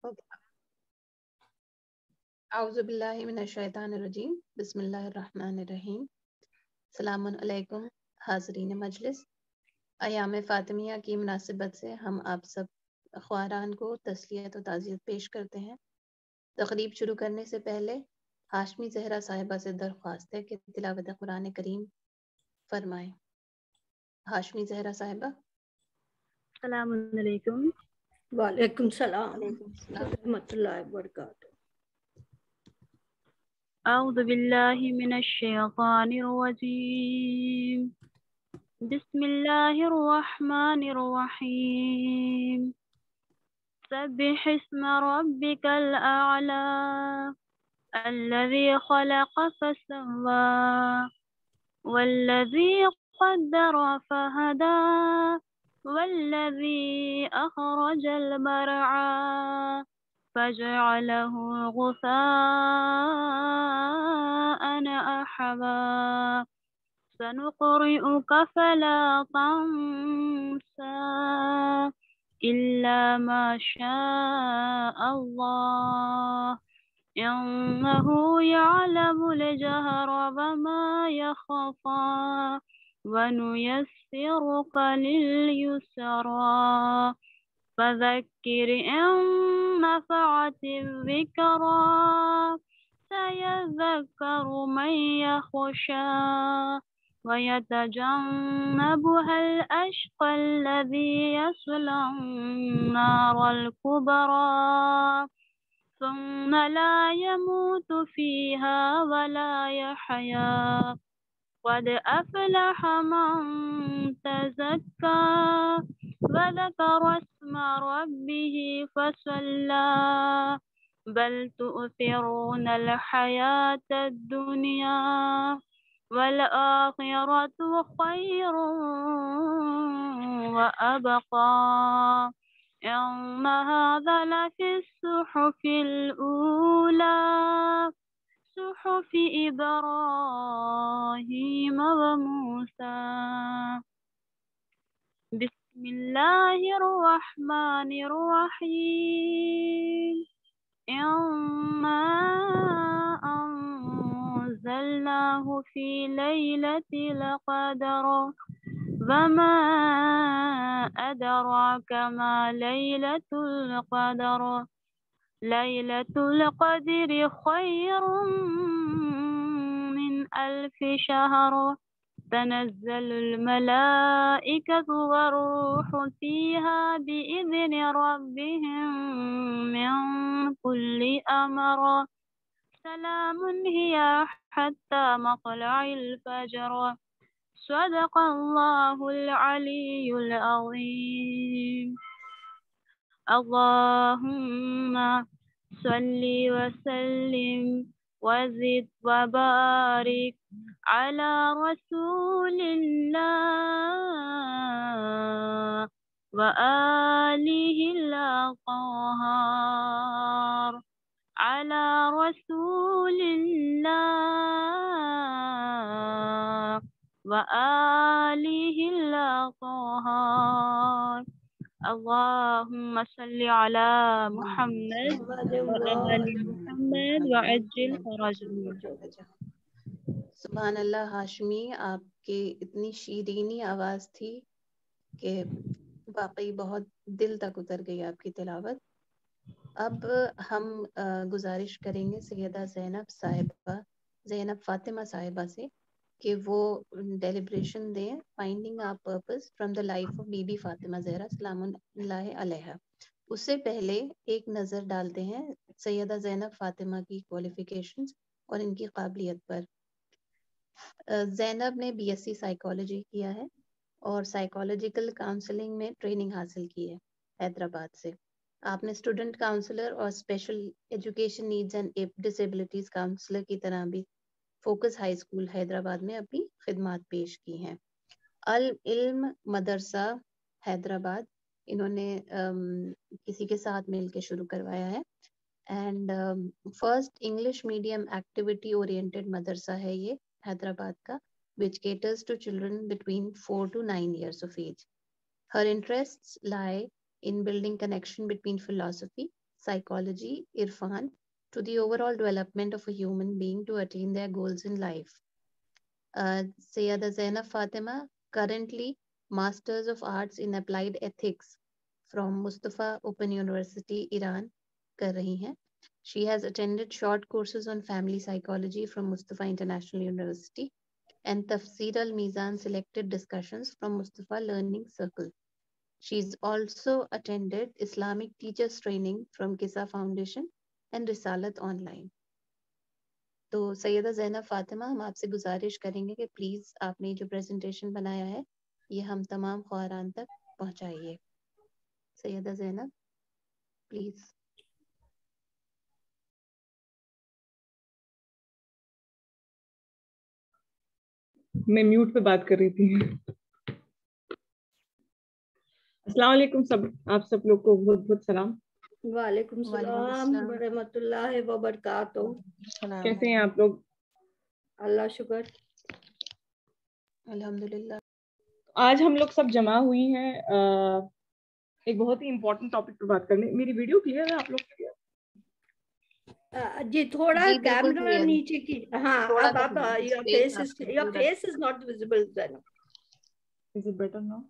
औज़ुबिल्लाहि मिनश्शैतानिर्रजीम बिस्मिल्लाहिर्रहमानिर्रहीम। सलामुन अलैकुम हाज़रीन मजलिस। अयाम फ़ातिमिया की मुनासिबत से हम आप सब ख्वारान को तस्लियत और ताज़ियत पेश करते हैं। तक़रीब शुरू करने से पहले हाशमी ज़हरा साहिबा से दरख्वास्त है कि तिलावत कुरान करीम फरमाएं। हाशमी ज़हरा साहिबा। अस्सलामु अलैकुम। वालेकुम सलाम वालेकुम सलाम। रहमतुल्लाहि व बरकातुहू। अऊज़ु बिल्लाहि मिनश शैतानिर रजीम। बिस्मिल्लाहिर रहमानिर रहीम। सब्बिहिस्म रब्बिकल अअला अल्लज़ी खलक़ फसव्वा वल्लज़ी क़द्दर फहदा वल्लज़ी अख़रजल मरआ फजअलहु गुसाअन अहवा सनुक़रिउक फला तंसा इल्ला मा शाअल्लाह इन्नहु यअलमुल जहरा वमा यख़फ़ा वनुयस्सिरुक लिल-युस्रा फज़क्किर इन नफ़अतिज़्ज़िक्रा सयज़्ज़क्करु मन यख़शा वयतजन्नबुहा अल-अश्क़ा अल्लज़ी यस्ला अन्नार अल-कुबरा ثم لا يموت فيها ولا يحيا قد أفلح من تزكى وذكر اسم ربه فصلى بل تؤثرون الحياة الدنيا والآخرة خير وأبقى إن هذا لفي الصحف الأولى صحف إبراهيم وموسى بسم الله الرحمن الرحيم إنا أنزلناه في ليلة القدر وما أدراك ما ليلة القدر ليلة القدر خير من 1000 شهر تنزل الملائكة والروح فيها بإذن ربهم من كل أمر سلام هي حتى مطلع الفجر صدق الله العلي العظيم. اللهم صل وسلم وزد وبارك على رسول الله وآله الأطهار على رسول الله وآله الأطهار اللهم صل على محمد وآل محمद वअज्जिल फरजहू। सुभान अल्लाह। हाशमी, आपकी इतनी शीरीनी आवाज़ थी कि वाकई बहुत दिल तक उतर गई आपकी तिलावत। अब हम गुजारिश करेंगे सैयदा ज़ैनब फ़ातिमा साहिबा से कि वो डेलिब्रेशन दें finding our purpose from the life of Bibi Fatima Zahra सलामुल्लाहि अलैहा। उससे पहले एक नज़र डालते हैं सैयदा ज़ैनब फ़ातिमा की क्वालिफ़िकेशंस और इनकी काबिलियत पर। ज़ैनब ने बीएससी साइकोलॉजी किया है और साइकोलॉजिकल काउंसलिंग में ट्रेनिंग हासिल की है हैदराबाद से। आपने स्टूडेंट काउंसलर और special education needs and disabilities counsellor की तरह भी फोकस हाई स्कूल हैदराबाद में अपनी खिदमात पेश की हैं। अल इल्म मदरसा हैदराबाद इन्होंने किसी के साथ मिलकर शुरू करवाया है and first English medium activity oriented मदरसा है ये हैदराबाद का, which caters to children between 4 to 9 years of age. Her interests lie in building connection between philosophy, psychology, irfan, to the overall development of a human being to attain their goals in life. Sayyida Zainab Fatima, currently Masters of Arts in Applied Ethics from Mustafa Open University, Iran, कर रही हैं. She has attended short courses on family psychology from Mustafa International University and Tafsir al-Mizan selected discussions from Mustafa Learning Circle. She's also attended Islamic Teachers Training from Kisa Foundation and Risalat Online. तो सैयदा ज़ैनब फ़ातिमा, हम आपसे गुजारिश करेंगे कि please आपने जो presentation बनाया है ये हम तमाम ख़वारान तक पहुंचाइए. सैयदा ज़ैनब, प्लीज़. मैं म्यूट पे बात कर रही थी. अस्सलाम वालेकुम आप सब लोग को बहुत बहुत सलाम. वालेकुम सलाम व रहमतुल्लाहि व बरकातहू. कैसे हैं आप लोग? अल्लाह शुक्र, अल्हम्दुलिल्लाह. आज हम लोग सब जमा हुई हैं एक बहुत ही इम्पोर्टेंट टॉपिक पर बात करने. मेरी वीडियो क्लियर है आप लोग के लिए? जी थोड़ा जी, बिल्कुल कैमरा clear है. नीचे की. हाँ, थोड़ा अब आप सा your space face is not visible then. Is it better now?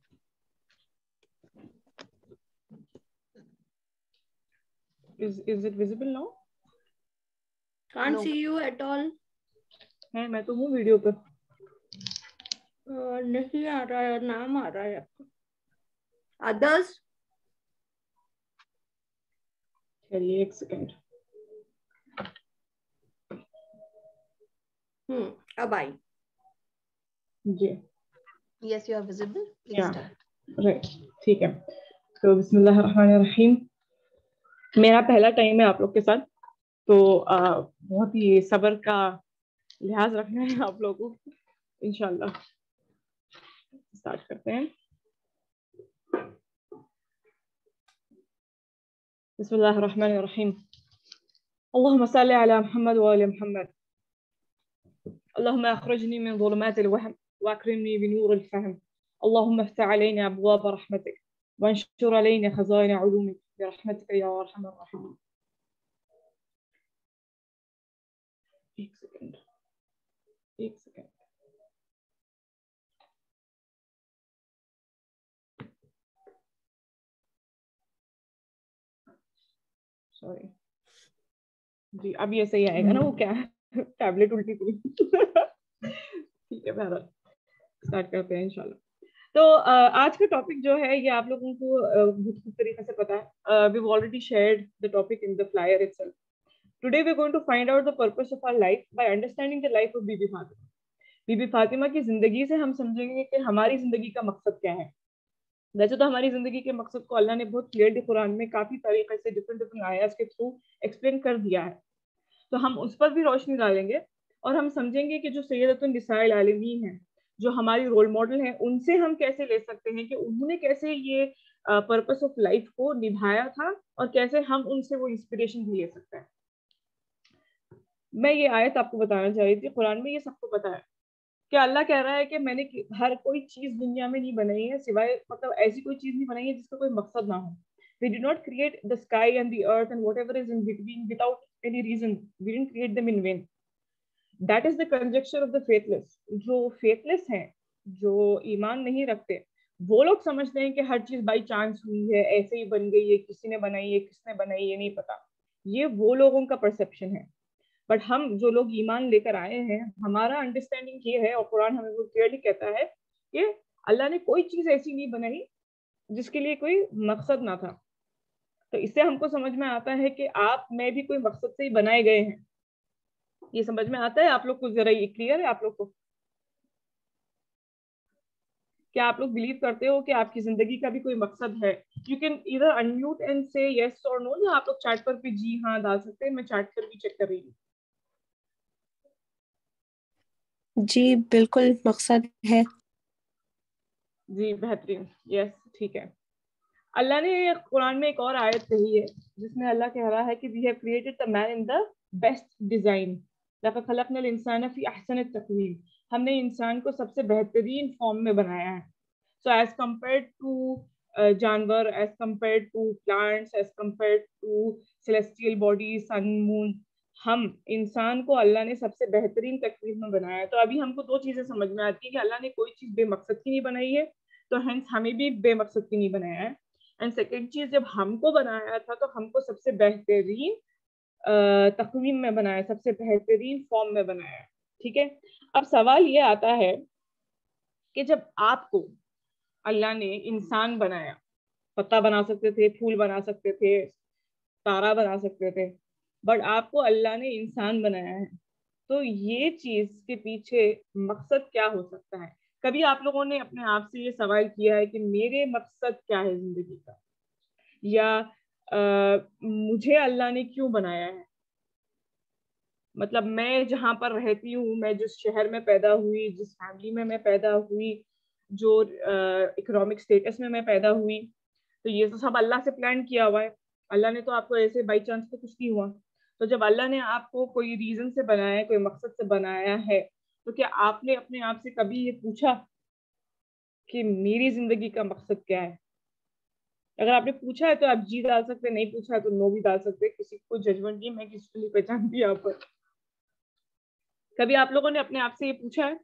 Is it visible now? Can't No. see you at all. है, मैं तो हूँ वीडियो पर. नहीं आ रहा है, नाम आ रहा है. Others? चलिए एक सेकेंड. अब I. G. Yes, you are visible. Please Yeah. start. Right, ठीक है. तो बिस्मिल्लाहिर्रहमानिर्रहीम. मेरा पहला टाइम है आप लोग के साथ, तो बहुत ही सब्र का लिहाज रखना है आप लोगों को. इंशाल्लाह स्टार्ट करते हैं. बिस्मिल्लाहिर्रहमानिर्रहीम. अल्लाहुम्मा सल्लि अला मुहम्मद व आले मुहम्मद. अल्लाहुम्मा अखरिजनी मिन ज़ुलुमातिल वहम वअकरिमनी बिनूरिल फ़हम. अल्लाहुम्मा इफ्तह अलैना अबवाब रहमतिक वंशुर अलैना खज़ाइन उलूमिक बिरहमतिक या अरहमर राहिमीन. एक सेकंड. सॉरी जी. अब ये सही आएगा ना? वो क्या टैबलेट उल्टी हुई. ठीक है, बहरहाल स्टार्ट करते हैं इंशाल्लाह. तो आज का टॉपिक जो है ये आप लोगों को बहुत खूब तरीके से पता है. We have already shared the topic in the flyer itself. Today we are going to find out the purpose of our life by understanding the life of Bibi Fatima. Bibi Fatima की जिंदगी से हम समझेंगे कि हमारी जिंदगी का मकसद क्या है. वैसे तो हमारी जिंदगी के मकसद को अल्लाह ने बहुत क्लियरली कुरान में काफी तरीके से डिफरेंट आयात के थ्रू एक्सप्लेन कर दिया है. तो हम उस पर भी रोशनी डालेंगे और हम समझेंगे कि जो सैयदतुन निसाइल आलमीन है, जो हमारी रोल मॉडल है, उनसे हम कैसे ले सकते हैं कि उन्होंने कैसे ये पर्पस ऑफ लाइफ को निभाया था और कैसे हम उनसे वो इंस्पिरेशन भी ले सकते हैं. मैं ये आयत आपको बताना चाह रही थी. कुरान में ये सबको पता है कि अल्लाह कह रहा है कि मैंने हर कोई चीज दुनिया में नहीं बनाई है सिवाय, मतलब ऐसी कोई चीज नहीं बनाई है जिसका कोई मकसद ना हो. We did not create the sky and the earth and whatever is in between without any reason. We didn't create them in vain. That is the conjecture of the faithless. जो faithless हैं, जो ईमान नहीं रखते, वो लोग समझते हैं कि हर चीज बाई चांस हुई है, ऐसे ही बन गई है, किसी ने बनाई है, किसने बनाई है नहीं पता. ये वो लोगों का परसेप्शन है. बट हम जो लोग ईमान लेकर आए हैं, हमारा अंडरस्टैंडिंग ये है और कुरान हमें वो क्लियरली कहता है कि अल्लाह ने कोई चीज ऐसी नहीं बनाई जिसके लिए कोई मकसद ना था. तो इससे हमको समझ में आता है कि आप में भी कोई मकसद से ही बनाए गए हैं. ये समझ में आता है आप लोग को? जरा ये क्लियर है आप लोग को? क्या आप लोग बिलीव करते हो कि आपकी जिंदगी का भी कोई मकसद है? You can either unmute and say yes or no, या आप लोग चैट पर भी जी हाँ डाल सकते हैं. मैं चैट पर भी चेक कर रही हूँ. जी बिल्कुल मकसद है. जी बेहतरीन. यस ठीक है. अल्लाह ने कुरान में एक और आयत कही है जिसमें अल्लाह कह रहा है कि we have created the man in the best design. लक़द खलक़नल इंसान फी अहसन तक़वीम. हमने इंसान को सबसे बेहतरीन फॉर्म में बनाया है. सो एज कंपेयर्ड टू जानवर, as compare to plants, as compare to celestial body, sun, moon, हम इंसान को अल्लाह ने सबसे बेहतरीन तकवीर में बनाया है। तो अभी हमको दो चीजें समझ में आती है कि अल्लाह ने कोई चीज बेमकसद की नहीं बनाई है, तो हेंस हमें भी बेमकसद की नहीं बनाया है। एंड सेकेंड चीज, जब हमको बनाया था तो हमको सबसे बेहतरीन तकवीम में बनाया, सबसे बेहतरीन फॉर्म में बनाया। ठीक है, अब सवाल ये आता है कि जब आपको अल्लाह ने इंसान बनाया, पत्ता बना सकते थे, फूल बना सकते थे, तारा बना सकते थे, बट आपको अल्लाह ने इंसान बनाया है, तो ये चीज के पीछे मकसद क्या हो सकता है? कभी आप लोगों ने अपने आप से ये सवाल किया है कि मेरे मकसद क्या है जिंदगी का, या मुझे अल्लाह ने क्यों बनाया है? मतलब मैं जहाँ पर रहती हूँ, मैं जिस शहर में पैदा हुई, जिस फैमिली में मैं पैदा हुई, जो इकोनॉमिक स्टेटस में मैं पैदा हुई, तो ये तो सब अल्लाह से प्लान किया हुआ है। अल्लाह ने तो आपको ऐसे बाई चांस तो कुछ नहीं हुआ। तो जब अल्लाह ने आपको कोई रीजन से बनाया है, कोई मकसद से बनाया है, तो क्या आपने अपने आप से कभी ये पूछा कि मेरी जिंदगी का मकसद क्या है? अगर आपने पूछा है तो आप जी डाल सकते हैं, नहीं पूछा है तो नो भी डाल सकते हैं, किसी को जजमेंट नहीं, मैं किसी को नहीं पहचानती यहाँ पर। कभी आप लोगों ने अपने आप से ये पूछा है,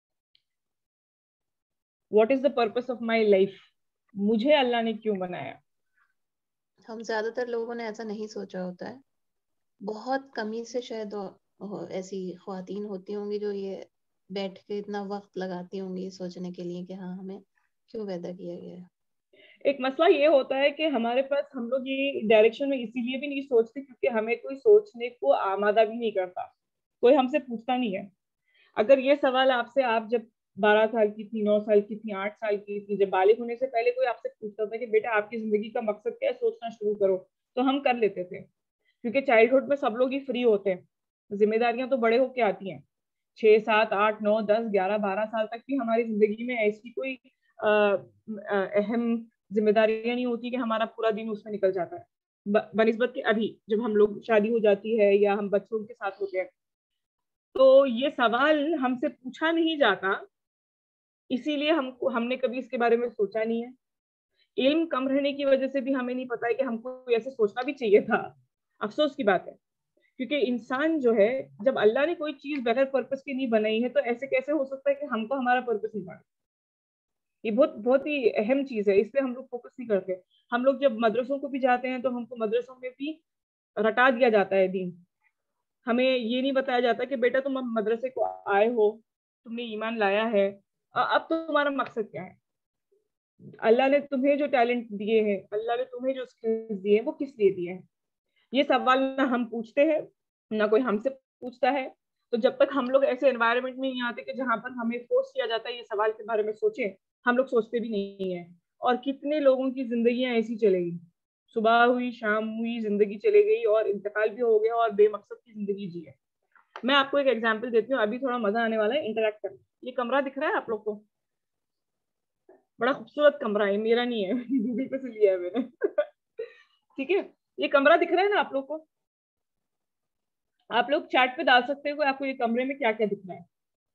what is the purpose of my life, मुझे अल्लाह ने क्यों बनाया? हम ज्यादातर लोगों ने ऐसा नहीं सोचा होता है। बहुत कमी से शायद ऐसी ख्वातीन होती होंगी जो ये बैठ के इतना वक्त लगाती होंगी सोचने के लिए कि हाँ हमें क्यों पैदा किया गया है। एक मसला ये होता है कि हमारे पास, हम लोग ये डायरेक्शन में इसीलिए भी नहीं सोचते क्योंकि हमें कोई सोचने को आमादा भी नहीं करता, कोई हमसे पूछता नहीं है। अगर ये सवाल आपसे, आप जब 12 साल की थी, 9 साल की थी, 8 साल की थी, जब बालिग होने से पहले कोई आपसे पूछता था कि बेटा आपकी जिंदगी का मकसद क्या है, सोचना शुरू करो, तो हम कर लेते थे। क्योंकि चाइल्डहुड में सब लोग ही फ्री होते हैं, जिम्मेदारियां तो बड़े होके आती हैं। 6, 7, 8, 9, 10, 11, 12 साल तक भी हमारी जिंदगी में ऐसी कोई अहम जिम्मेदारियां नहीं होती कि हमारा पूरा दिन उसमें निकल जाता है, बनिस्बत के अभी जब हम लोग, शादी हो जाती है या हम बच्चों के साथ होते हैं, तो ये सवाल हमसे पूछा नहीं जाता, इसीलिए हमने कभी इसके बारे में सोचा नहीं है। इल्म कम रहने की वजह से भी हमें नहीं पता है कि हमको ऐसे सोचना भी चाहिए था। अफसोस की बात है, क्योंकि इंसान जो है, जब अल्लाह ने कोई चीज बगैर पर्पस की नहीं बनाई है, तो ऐसे कैसे हो सकता है कि हमको हमारा पर्पस नहीं मालूम? ये बहुत बहुत ही अहम चीज है, इस पे हम लोग फोकस नहीं करते। हम लोग जब मदरसों को भी जाते हैं तो हमको मदरसों में भी रटा दिया जाता है दीन। हमें ये नहीं बताया जाता कि बेटा तुम अब मदरसे को आए हो, तुमने ईमान लाया है, अब तुम्हारा मकसद क्या है? अल्लाह ने तुम्हें जो टैलेंट दिए हैं, अल्लाह ने तुम्हें जो स्किल्स दिए हैं, वो किस लिए दिए हैं? ये सवाल ना हम पूछते हैं, ना कोई हमसे पूछता है। तो जब तक हम लोग ऐसे एनवायरनमेंट में नहीं आते कि जहाँ पर हमें फोर्स किया जाता है ये सवाल के बारे में सोचें, हम लोग सोचते भी नहीं है। और कितने लोगों की जिंदगियां ऐसी चलेगी, सुबह हुई शाम हुई, जिंदगी चले गई और इंतकाल भी हो गया और बेमकसद की जिंदगी जी है। मैं आपको एक एग्जाम्पल देती हूँ, अभी थोड़ा मजा आने वाला है इंटरेक्ट करने। ये कमरा दिख रहा है आप लोग को? बड़ा खूबसूरत कमरा है, मेरा नहीं है, गूगल पे से लिया है मैंने। ठीक है, ये कमरा दिख रहा है ना आप लोग को? आप लोग चैट पे डाल सकते हो आपको ये कमरे में क्या क्या दिख रहा है,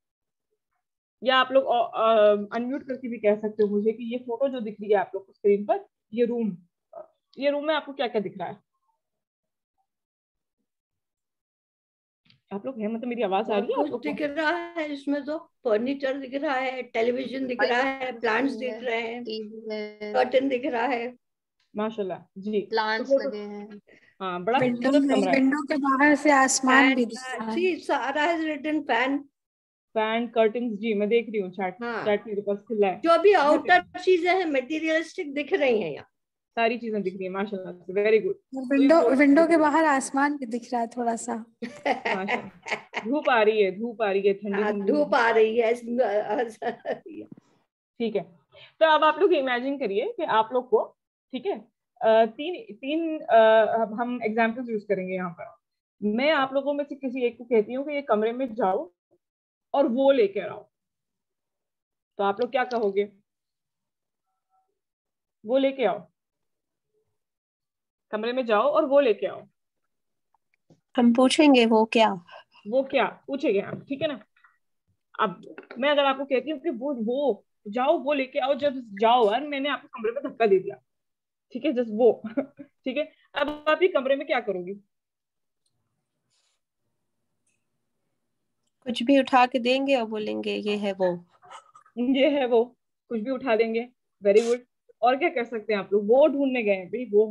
या आप लोग अनम्यूट करके भी कह सकते हो मुझे कि ये फोटो जो दिख रही है आप लोग को स्क्रीन पर, ये रूम में आपको क्या क्या दिख रहा है? आप लोग हैं, मतलब मेरी आवाज आ रही है आप लोग को? दिख रहा है इसमें, तो फर्नीचर दिख रहा है, टेलीविजन दिख रहा है, प्लांट्स दिख रहे हैं, कर्टन दिख रहा है, माशाल्लाह जी, प्लांट्स तो लगे हैं। हाँ, बड़ा खूबसूरत कमरा है। विंडो के बाहर से आसमान भी दिख रहा है। जी सारा है रिटन, फैन, कर्टन्स, जी मैं देख रही हूँ चैट, हाँ, चैट मेरे पास खुला है। जो अभी आउटर चीजें हैं मटेरियलिस्टिक दिख रही हैं यहाँ, सारी चीजें दिख रही है माशाल्लाह से, वेरी गुड। विंडो के बाहर आसमान भी दिख रहा है थोड़ा सा। माशाल्लाह, धूप आ रही है, धूप आ रही है, ठंडी ठंडी धूप आ रही है। ठीक है, तो अब आप लोग इमेजिन करिए कि आप लोग को, ठीक है, तीन तीन हम एग्जाम्पल्स यूज करेंगे यहाँ पर। मैं आप लोगों में से किसी एक को कहती हूँ कि ये कमरे में जाओ और वो लेकर आओ, तो आप लोग क्या कहोगे? वो लेके आओ, कमरे में जाओ और वो लेके आओ। हम पूछेंगे वो क्या वो क्या पूछेंगे आप, ठीक है ना? अब मैं अगर आपको कहती हूँ कि वो जाओ वो लेके आओ, जब जाओ यार मैंने आपके कमरे में धक्का दे दिया, ठीक है, जस्ट वो ठीक है, अब आप ये कमरे में क्या करोगी? कुछ भी उठा के देंगे और बोलेंगे ये है वो। ये है वो, कुछ भी उठा देंगे, वेरी गुड। और क्या कर सकते हैं आप लोग? वो ढूंढने गए हैं भाई, वो।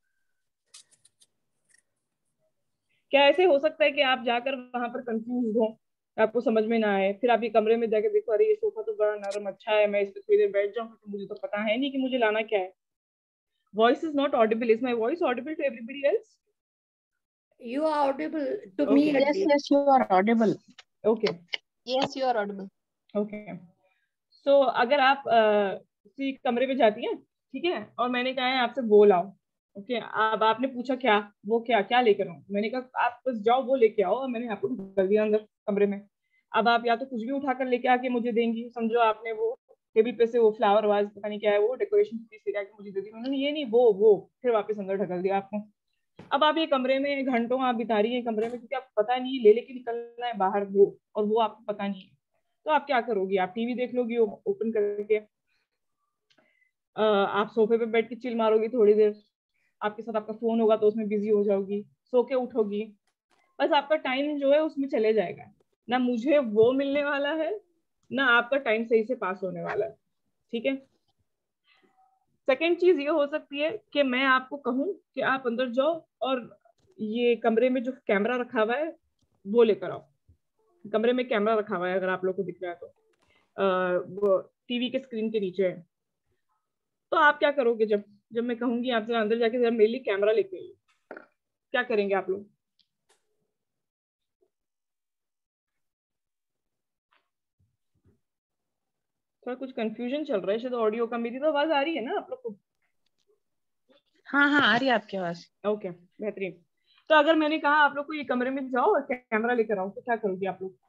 क्या ऐसे हो सकता है कि आप जाकर वहां पर कंफ्यूज हो, आपको समझ में ना आए, फिर आप ये कमरे में जाके देखो, अरे ये सोफा तो बड़ा नरम अच्छा है, मैं इस पे थोड़ी देर बैठ जाऊँ, तो मुझे तो पता है नहीं कि मुझे लाना क्या है। Voice is not audible, is my voice audible to everybody else? You are audible to Okay. me at Yes, least. yes, you are audible. Okay Yes, you are audible. Okay. So अगर आप किसी कमरे में जाती हैं, ठीक है, और मैंने कहा है आपसे वो लाओ, ओके, अब आपने पूछा क्या, वो क्या क्या लेकर आऊं, मैंने कहा आप बस जाओ वो लेके आओ, और मैंने आपको ढल दिया अंदर कमरे में। अब आप या तो कुछ भी उठाकर लेके आके मुझे देंगी, समझो आपने वो टेबल पे से वो फ्लावर वाज पता नहीं क्या है वो डेकोरेशन पीस लेके आके मुझे दे दी, उन्होंने ये नहीं वो फिर वापस अंदर ढकल दिया आपको। अब आप ये कमरे में घंटों आप बिता रही है कमरे में, क्योंकि आपको पता नहीं ले लेके निकलना है बाहर वो, और वो आपको पता नहीं है, तो आप क्या करोगी? आप टीवी देख लोगी ओपन करके, आप सोफे पे बैठ के चिल मारोगी थोड़ी देर, आपके साथ आपका फोन होगा तो उसमें बिजी हो जाओगी, सो के उठोगी, बस आपका टाइम जो है उसमें चले जाएगा, ना मुझे वो मिलने वाला है, ना आपका टाइम सही से पास होने वाला है, ठीक है। सेकेंड चीज ये हो सकती है कि मैं आपको कहूँ कि आप अंदर जाओ और ये कमरे में जो कैमरा रखा हुआ है वो लेकर आओ। कमरे में कैमरा रखा हुआ है, अगर आप लोग को दिख रहा है तो वो टीवी के स्क्रीन के नीचे है। तो आप क्या करोगे जब जब मैं कहूंगी आपसे अंदर जाके जरा मेरे लिए कैमरा लेके आइए, क्या करेंगे आप लोग? थोड़ा कुछ कंफ्यूजन चल रहा है शायद ऑडियो का, मेरी तो आवाज आ रही है ना आप लोग को? हाँ हाँ आ रही है आपकी आवाज। ओके बेहतरीन। तो अगर मैंने कहा आप लोग को ये कमरे में जाओ और कैमरा लेकर आओ, तो क्या करोगे आप लोग?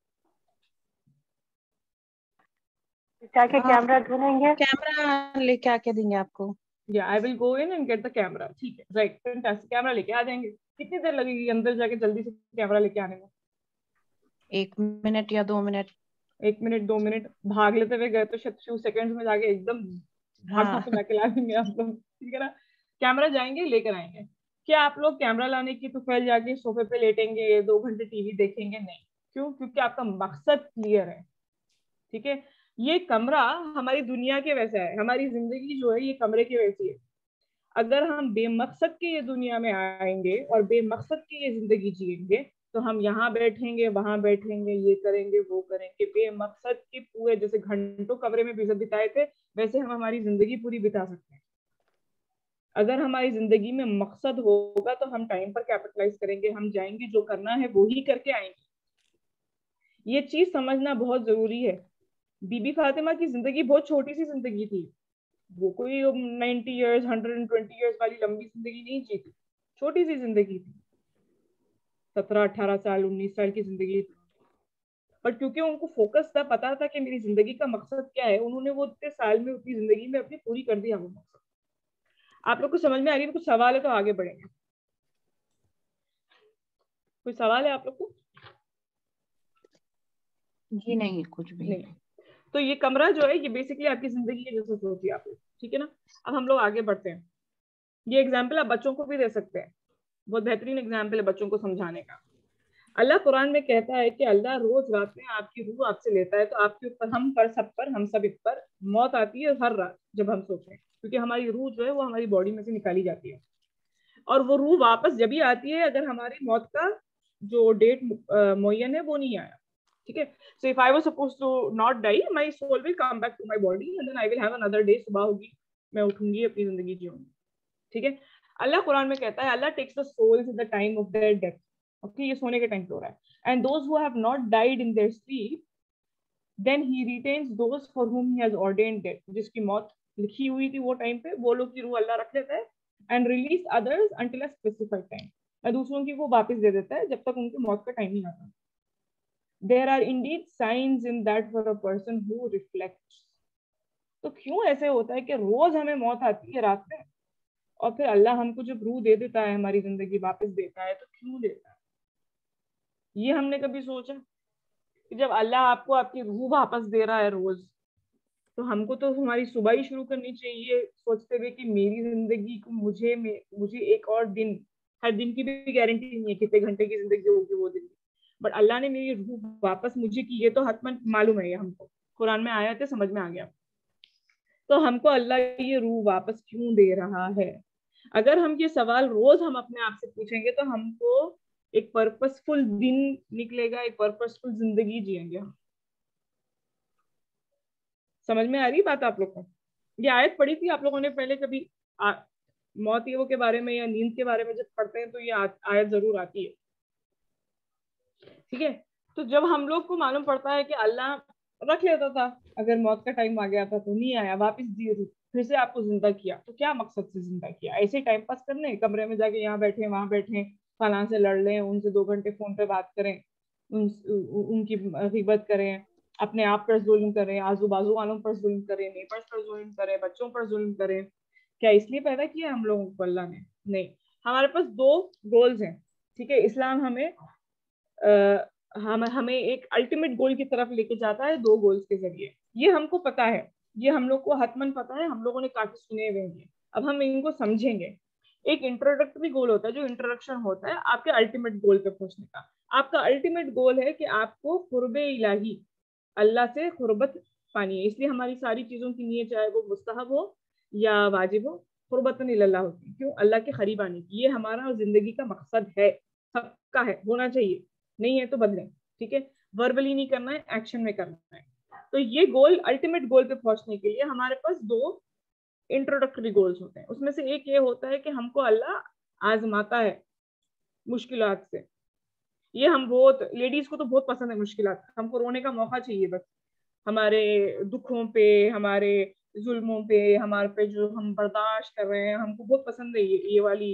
क्या कैमरा ढूंढेंगे, कैमरा लेके आके देंगे आपको। या I will go in and get the camera, ठीक है, राइट, फैंटास्टिक, कैमरा लेके आ जाएंगे। कितनी देर लगेगी अंदर जाके जल्दी से कैमरा लेके आने में? 1 मिनट या 2 मिनट। 1 मिनट 2 मिनट भाग लेते हुए गए तो शायद फ्यू सेकंड्स में जाके एकदम भाग भाग हाँ के लाके ला देंगे आप लोग, ठीक है ना। कैमरा जाएंगे लेकर आएंगे। क्या आप लोग कैमरा लाने की तो फिर जाके सोफे पे लेटेंगे 2 घंटे टीवी देखेंगे? नहीं। क्यों? क्योंकि आपका मकसद क्लियर है, ठीक है। ये कमरा हमारी दुनिया के वैसा है, हमारी जिंदगी जो है ये कमरे के वैसी है। अगर हम बेमकसद के ये दुनिया में आएंगे और बेमकसद की ये जिंदगी जिएंगे, तो हम यहाँ बैठेंगे वहां बैठेंगे, ये करेंगे वो करेंगे, बेमकसद के पूरे जैसे घंटों कमरे में बिताए थे वैसे हम हमारी जिंदगी पूरी बिता सकते हैं। अगर हमारी जिंदगी में मकसद होगा तो हम टाइम पर कैपिटलाइज करेंगे, हम जाएंगे जो करना है वो ही करके आएंगे। ये चीज समझना बहुत जरूरी है। बीबी फातिमा की जिंदगी बहुत छोटी सी जिंदगी थी, वो कोई 90 ईयर्स 120 ईयर्स वाली लंबी जिंदगी नहीं जी थी, छोटी सी जिंदगी थी, 17-18 साल 19 साल की जिंदगी थी। पर क्योंकि उनको फोकस था, पता था कि मेरी जिंदगी का मकसद क्या है, उन्होंने वो इतने साल में उतनी जिंदगी में अपनी पूरी कर दिया वो मकसद। आप लोग को समझ में आ रही है? कुछ सवाल है तो आगे बढ़ेंगे। कोई सवाल है आप लोग को? जी नहीं कुछ भी नहीं। तो ये कमरा जो है ये बेसिकली आपकी जिंदगी है जैसे सोचिए आप लोग, ठीक है ना। अब हम लोग आगे बढ़ते हैं। ये एग्जाम्पल आप बच्चों को भी दे सकते हैं, बहुत बेहतरीन एग्जाम्पल है बच्चों को समझाने का। अल्लाह कुरान में कहता है कि अल्लाह रोज रात में आपकी रूह आपसे लेता है, तो आपके ऊपर हम पर सब पर हम सब पर मौत आती है हर रात जब हम सोते हैं, क्योंकि हमारी रूह जो है वो हमारी बॉडी में से निकाली जाती है, और वो रूह वापस जब भी आती है अगर हमारी मौत का जो डेट मुय्यन है वो नहीं आया, ठीक है। So if I was supposed to not die, my soul will come back to my body and then I will have another day, सुबह होगी मैं उठूंगी अपनी जिंदगी जीऊंगी, ठीक है। अल्लाह कुरान में कहता है Allah takes the souls in the time of their death, okay, ये सोने के टाइम पे हो रहा है, and those who have not died in their sleep then he retains those for whom he has ordained death, जिसकी मौत लिखी हुई थी वो टाइम पे वो लोग की रूह अल्लाह रख लेता है, and release others until a specified time, और दूसरों की वो वापस दे देता है जब तक उनकी मौत का टाइम नहीं आता। There are indeed signs in that for a person who reflects। तो क्यों ऐसे होता है कि रोज हमें मौत आती है रात में और फिर अल्लाह हमको जब रूह दे देता है हमारी जिंदगी वापस देता है, तो क्यों देता है? ये हमने कभी सोचा कि जब अल्लाह आपको आपकी रूह वापस दे रहा है रोज, तो हमको तो हमारी सुबह ही शुरू करनी चाहिए सोचते हुए कि मेरी जिंदगी को मुझे एक और दिन, हर दिन की भी गारंटी नहीं है कितने घंटे की जिंदगी होगी वो दिन, बट अल्लाह ने मेरी रूह वापस मुझे की, ये तो हतमन मालूम है, ये हमको कुरान में आया था, समझ में आ गया। तो हमको अल्लाह ये रूह वापस क्यों दे रहा है? अगर हम ये सवाल रोज हम अपने आप से पूछेंगे तो हमको एक पर्पसफुल दिन निकलेगा, एक पर्पसफुल जिंदगी जिएंगे हम। समझ में आ रही बात आप लोग को? ये आयत पढ़ी थी आप लोगों ने पहले कभी? मौत ये वो के बारे में या नींद के बारे में जब पढ़ते हैं तो ये आयत जरूर आती है, ठीक है। तो जब हम लोग को मालूम पड़ता है कि अल्लाह रख लेता था, अगर मौत का टाइम आ गया था तो नहीं आया, वापस दिए थे, फिर से आपको जिंदा किया, तो क्या मकसद से जिंदा किया? ऐसे टाइम पास करने, कमरे में जाके यहाँ बैठे वहां बैठे फलां से लड़ लें, उनसे 2 घंटे फोन पे बात करें, उनकी गीबत करें, अपने आप पर जुल्म करें, आजू बाजू वालों पर जुल्म करें, नेबर्स पर जुल्म करें, बच्चों पर जुल्म करें? क्या इसलिए पैदा किया हम लोगों को अल्लाह ने? नहीं। हमारे पास 2 गोल्स हैं, ठीक है। इस्लाम हमें एक अल्टीमेट गोल की तरफ लेके जाता है 2 गोल्स के जरिए। ये हमको पता है, ये हम लोग को हतमन पता है, हम लोगों ने काफी सुने हुए हैं। अब हम इनको समझेंगे। एक इंट्रोडक्टरी गोल होता है, जो इंट्रोडक्शन होता है आपके अल्टीमेट गोल पे पहुंचने का। आपका अल्टीमेट गोल है कि आपको कुर्बे इलाही, अल्लाह से कुर्बत पानी है। इसलिए हमारी सारी चीजों की नीयत, चाहे वो मुस्तहब हो या वाजिब हो, कुर्बतन इल्लल्लाह होती है। क्यों? अल्लाह के करीब आने की। ये हमारा जिंदगी का मकसद है, सबका है, होना चाहिए। नहीं है तो बदलें, ठीक है। वर्बली नहीं करना है, एक्शन में करना है। तो ये गोल, अल्टीमेट गोल पे पहुंचने के लिए हमारे पास 2 इंट्रोडक्टरी गोल्स होते हैं। उसमें से एक ये होता है कि हमको अल्लाह आजमाता है मुश्किलात से। ये हम बहुत, लेडीज को तो बहुत पसंद है मुश्किलात, हमको रोने का मौका चाहिए बस, हमारे दुखों पे, हमारे जुल्मों पे, हमारे पे जो हम बर्दाश्त कर रहे हैं, हमको बहुत पसंद है ये वाली,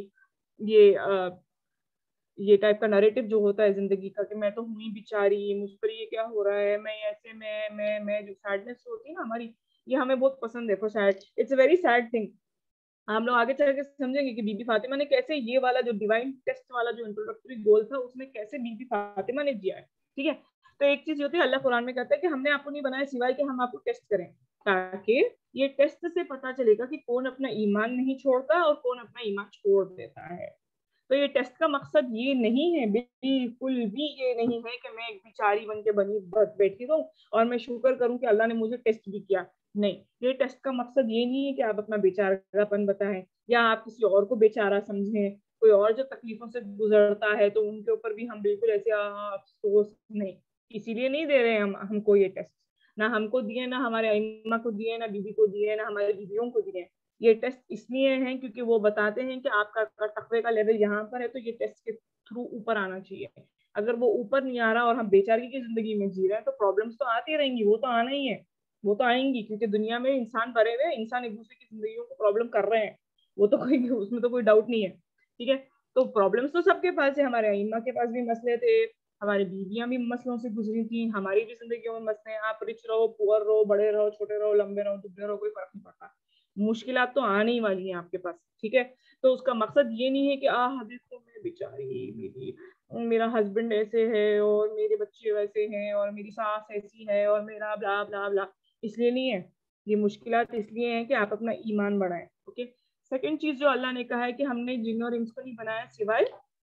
ये टाइप का नैरेटिव जो होता है जिंदगी का, कि मैं तो हुई बेचारी, मुझ पर ये क्या हो रहा है, मैं ऐसे, मैं जो सैडनेस होती है ना हमारी, ये हमें बहुत पसंद है। For sad, it's a very sad thing. हम लोग आगे चल के समझेंगे कि बीबी फातिमा ने कैसे ये वाला जो डिवाइन टेस्ट वाला जो इंट्रोडक्टरी गोल था, उसमें कैसे बीबी फातिमा ने जिया है, ठीक है। तो एक चीज होती है, अल्लाह कुरान में कहता है कि हमने आपको नहीं बनाया सिवाय कि हम आपको टेस्ट करें, ताकि ये टेस्ट से पता चलेगा कि कौन अपना ईमान नहीं छोड़ता और कौन अपना ईमान छोड़ देता है। तो ये टेस्ट का मकसद ये नहीं है, बिल्कुल भी ये नहीं है कि मैं एक बिचारी बन के बैठी रहूं और मैं शुक्र करूं कि अल्लाह ने मुझे टेस्ट भी किया। नहीं, ये टेस्ट का मकसद ये नहीं है कि आप अपना बेचारापन बताएं या आप किसी और को बेचारा समझें। कोई और जो तकलीफों से गुजरता है तो उनके ऊपर भी हम बिल्कुल ऐसे अफसोस नहीं, इसीलिए नहीं दे रहे हैं हम हमको ये टेस्ट। ना हमको दिए, ना हमारे अइम्मा को दिए, ना बीबी को दिए, ना हमारे बीवियों को दिए। ये टेस्ट इसलिए हैं क्योंकि वो बताते हैं कि आपका तकवे का लेवल यहाँ पर है, तो ये टेस्ट के थ्रू ऊपर आना चाहिए। अगर वो ऊपर नहीं आ रहा और हम बेचारी की जिंदगी में जी रहे हैं तो प्रॉब्लम्स तो आती रहेंगी, वो तो आना ही है, वो तो आएंगी, क्योंकि दुनिया में इंसान भरे हुए, इंसान एक दूसरे की जिंदगियों को प्रॉब्लम कर रहे हैं, वो तो कोई, उसमें तो कोई डाउट नहीं है, ठीक है। तो प्रॉब्लम्स तो सबके पास है, हमारे अइम्मा के पास भी मसले थे, हमारी बीवियां भी मसलों से गुजरी थी, हमारी भी जिंदगियों में मसले हैं। आप रिच रहो, पुअर रहो, बड़े रहो, छोटे रहो, लंबे रहो, दुबले रहो, कोई फर्क नहीं पड़ता, मुश्किलात तो आने ही वाली हैं आपके पास, ठीक है। तो उसका मकसद ये नहीं है कि देखो मैं बेचारी, मेरा हस्बैंड ऐसे है और मेरे बच्चे वैसे हैं और मेरी सास ऐसी है और मेरा ब्ला ब्ला ब्ला, इसलिए नहीं है। ये मुश्किलात इसलिए हैं कि आप अपना ईमान बढ़ाएं, ओके। सेकंड चीज जो अल्लाह ने कहा है कि हमने जिन और इंस को नहीं बनाया सिवाय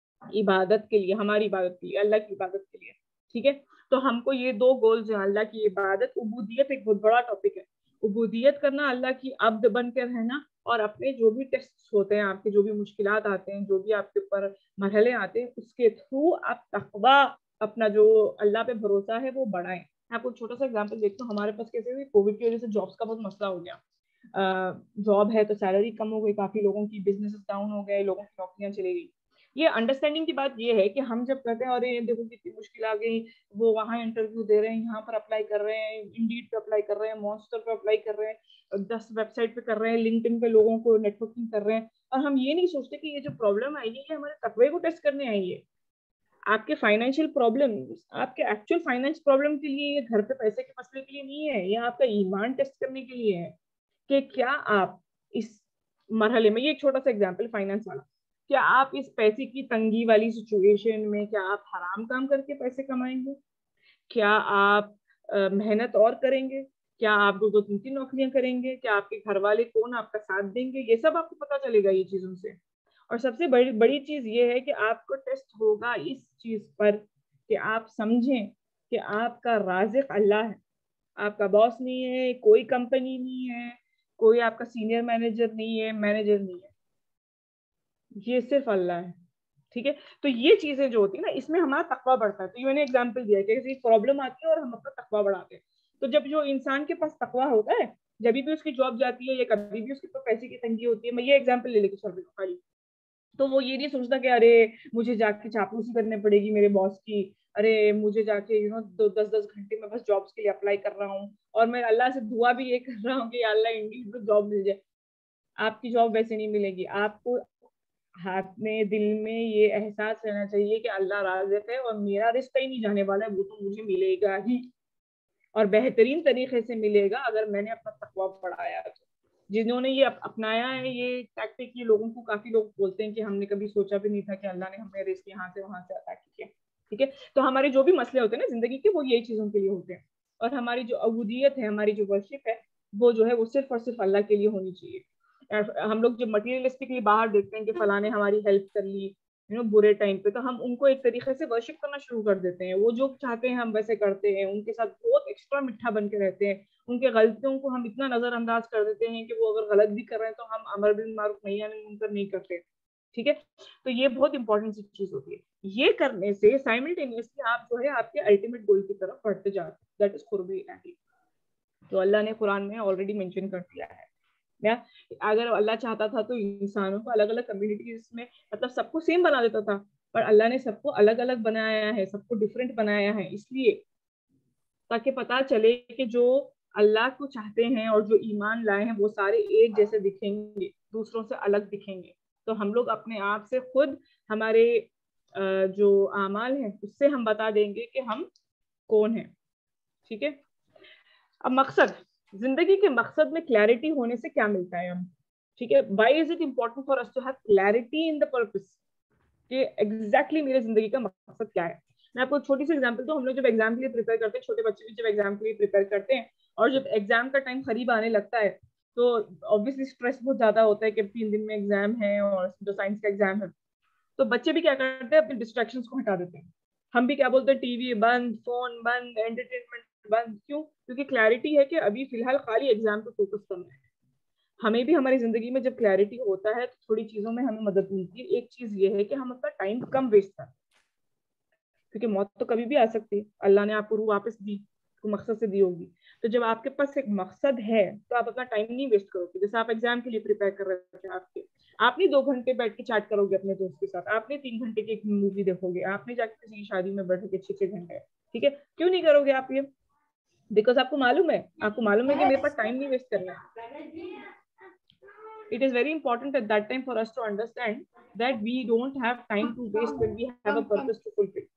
इबादत के लिए, हमारी इबादत के लिए, अल्लाह की इबादत के लिए, ठीक है। तो हमको ये 2 गोल्स हैं, अल्लाह की इबादत, उबूदियत एक बहुत बड़ा टॉपिक है। उबूदियत करना, अल्लाह की अब्द बनकर रहना, और अपने जो भी टेस्ट होते हैं, आपके जो भी मुश्किलात आते हैं, जो भी आपके ऊपर मरहले आते हैं, उसके थ्रू आप तकवा, अपना जो अल्लाह पे भरोसा है वो बढ़ाएं। आपको छोटा सा एग्जांपल देखते हो, हमारे पास कैसे हुई, कोविड की वजह से जॉब्स का बहुत मसला हो गया। जॉब है तो सैलरी कम हो गई, काफी लोगों की बिजनेस डाउन हो गए, लोगों की नौकरियां चली गई। ये अंडरस्टैंडिंग की बात ये है कि हम जब कहते हैं अरे देखो कितनी मुश्किल आ गई, वो वहाँ इंटरव्यू दे रहे हैं, यहाँ पर अप्लाई कर रहे हैं, इंडीड पे अप्लाई कर रहे हैं, मॉन्स्टर पे अप्लाई कर रहे हैं, 10 वेबसाइट पे कर रहे हैं, लिंक्डइन पे लोगों को नेटवर्किंग कर रहे हैं, और हम ये नहीं सोचते कि ये जो प्रॉब्लम आई है ये हमारे तकवे को टेस्ट करने आई है। आपके फाइनेंशियल प्रॉब्लम, आपके एक्चुअल फाइनेंस प्रॉब्लम के लिए, ये घर पे पैसे के मसले के लिए नहीं है, ये आपका ईमान टेस्ट करने के लिए है कि क्या आप इस मरहले में, ये एक छोटा सा एग्जांपल फाइनेंस वाला, क्या आप इस पैसे की तंगी वाली सिचुएशन में, क्या आप हराम काम करके पैसे कमाएंगे? क्या आप मेहनत और करेंगे? क्या आप 2-2 3-3 नौकरियां करेंगे, क्या आपके घर वाले कौन आपका साथ देंगे, ये सब आपको पता चलेगा ये चीजों से। और सबसे बड़ी बड़ी चीज ये है कि आपको टेस्ट होगा इस चीज पर कि आप समझें कि आपका राज़िक अल्लाह है, आपका बॉस नहीं है, कोई कंपनी नहीं है, कोई आपका सीनियर मैनेजर नहीं है, मैनेजर नहीं है, ये सिर्फ अल्लाह है। ठीक है, तो ये चीजें जो होती है ना, इसमें हमारा तकवा बढ़ता है। तो ये मैंने एग्जांपल दिया कि किसी प्रॉब्लम आती है और हम अपना तकवा बढ़ाते हैं। तो जब जो इंसान के पास तकवा होता है, जब भी उसकी जॉब जाती है या कभी भी उसके पास पैसे की तंगी होती है, मैं ये एग्जांपल ले लेके चल रही हूँ खाली, तो वो ये नहीं सोचता कि अरे मुझे जाके चापलूसी करनी पड़ेगी मेरे बॉस की, अरे मुझे जाके 10-10 घंटे में बस जॉब्स के लिए अप्लाई कर रहा हूँ और मैं अल्लाह से दुआ भी ये कर रहा हूँ कि अल्लाह इंडिविजुअल जॉब मिल जाए। आपकी जॉब वैसे नहीं मिलेगी। आपको हाथ में दिल में ये एहसास रहना चाहिए कि अल्लाह राज़िक है और मेरा रिस्क कहीं नहीं जाने वाला है, वो तो मुझे मिलेगा ही और बेहतरीन तरीके से मिलेगा अगर मैंने अपना तकवा बढ़ाया। तो जिन्होंने ये अपनाया है ये टैक्टिक, ये लोगों को काफी लोग बोलते हैं कि हमने कभी सोचा भी नहीं था कि अल्लाह ने हमें रिस्क यहाँ से वहां से अता किया। ठीक है, तो हमारे जो भी मसले होते हैं ना जिंदगी के, वो यही चीजों के लिए होते हैं। और हमारी जो अबूदियत है, हमारी जो वर्शिप है, वो जो है वो सिर्फ और सिर्फ अल्लाह के लिए होनी चाहिए। हम लोग जब मटीरियलिस्टिकली बाहर देखते हैं कि फलां ने हमारी हेल्प कर ली बुरे टाइम पे, तो हम उनको एक तरीके से वर्शिप करना शुरू कर देते हैं। वो जो चाहते हैं हम वैसे करते हैं, उनके साथ बहुत एक्स्ट्रा मिठा बन के रहते हैं, उनके गलतियों को हम इतना नजरअंदाज कर देते हैं कि वो अगर गलत भी कर रहे हैं तो हम अमर बिन मारूफ मुनकर नहीं करते। ठीक है, तो ये बहुत इंपॉर्टेंट सी चीज होती है। ये करने से साइमल्टेनियसली आप जो है आपके अल्टीमेट गोल की तरफ बढ़ते जाते हैं, दैट इज कुर्ब इलाही। तो अल्लाह ने कुरान में ऑलरेडी मेंशन कर दिया है या अगर अल्लाह चाहता था तो इंसानों को अलग अलग कम्युनिटीज में मतलब सबको सेम बना देता था, पर अल्लाह ने सबको अलग अलग बनाया है, सबको डिफरेंट बनाया है, इसलिए ताकि पता चले कि जो अल्लाह को चाहते हैं और जो ईमान लाए हैं वो सारे एक जैसे दिखेंगे, दूसरों से अलग दिखेंगे। तो हम लोग अपने आप से खुद हमारे जो आमाल हैं उससे हम बता देंगे कि हम कौन हैं। ठीक है, अब मकसद, जिंदगी के मकसद में क्लैरिटी होने से क्या मिलता है हम। ठीक है, why is it important for us to have clarity in the purpose कि एग्जैक्टली मेरे जिंदगी का मकसद क्या है। मैं आपको छोटी सी एग्जांपल दूं, हम लोग जब एग्जाम के लिए प्रिपेयर करते हैं, छोटे बच्चे भी जब एग्जाम के लिए प्रिपेयर करते हैं और जब एग्जाम का टाइम करीब आने लगता है तो ऑब्वियसली स्ट्रेस बहुत ज्यादा होता है कि 3 दिन में एग्जाम है और जो साइंस का एग्जाम है, तो बच्चे भी क्या करते हैं अपने डिस्ट्रैक्शंस को हटा देते हैं। हम भी क्या बोलते हैं, टीवी बंद, फोन बंद, एंटरटेनमेंट बंद। क्यों? क्योंकि क्लैरिटी है कि अभी फिलहाल खाली एग्जाम पे फोकस करना है। हमें भी हमारी जिंदगी में जब क्लैरिटी होता है तो थोड़ी चीजों में हमें मदद मिलती है। एक चीज ये है कि हम अपना टाइम कम वेस्ट करें, क्योंकि मौत तो कभी भी आ सकती है। अल्लाह ने आपको रूह वापस दी तो मकसद से दी होगी। तो जब आपके पास एक मकसद है तो आप अपना टाइम नहीं वेस्ट करोगे। जैसे आप एग्जाम के लिए प्रिपेयर कर रहे थे, आपने 2 घंटे बैठ के चैट करोगे अपने दोस्त के साथ, आपने 3 घंटे की एक मूवी देखोगे, आपने जाके किसी की शादी में बैठोगे 6-6 घंटे। ठीक है, क्यों नहीं करोगे आप ये? बिकॉज आपको मालूम है कि मेरे पास टाइम नहीं वेस्ट करना है। It is very important at that time for us to understand that we don't have time to waste when we have a purpose to fulfill.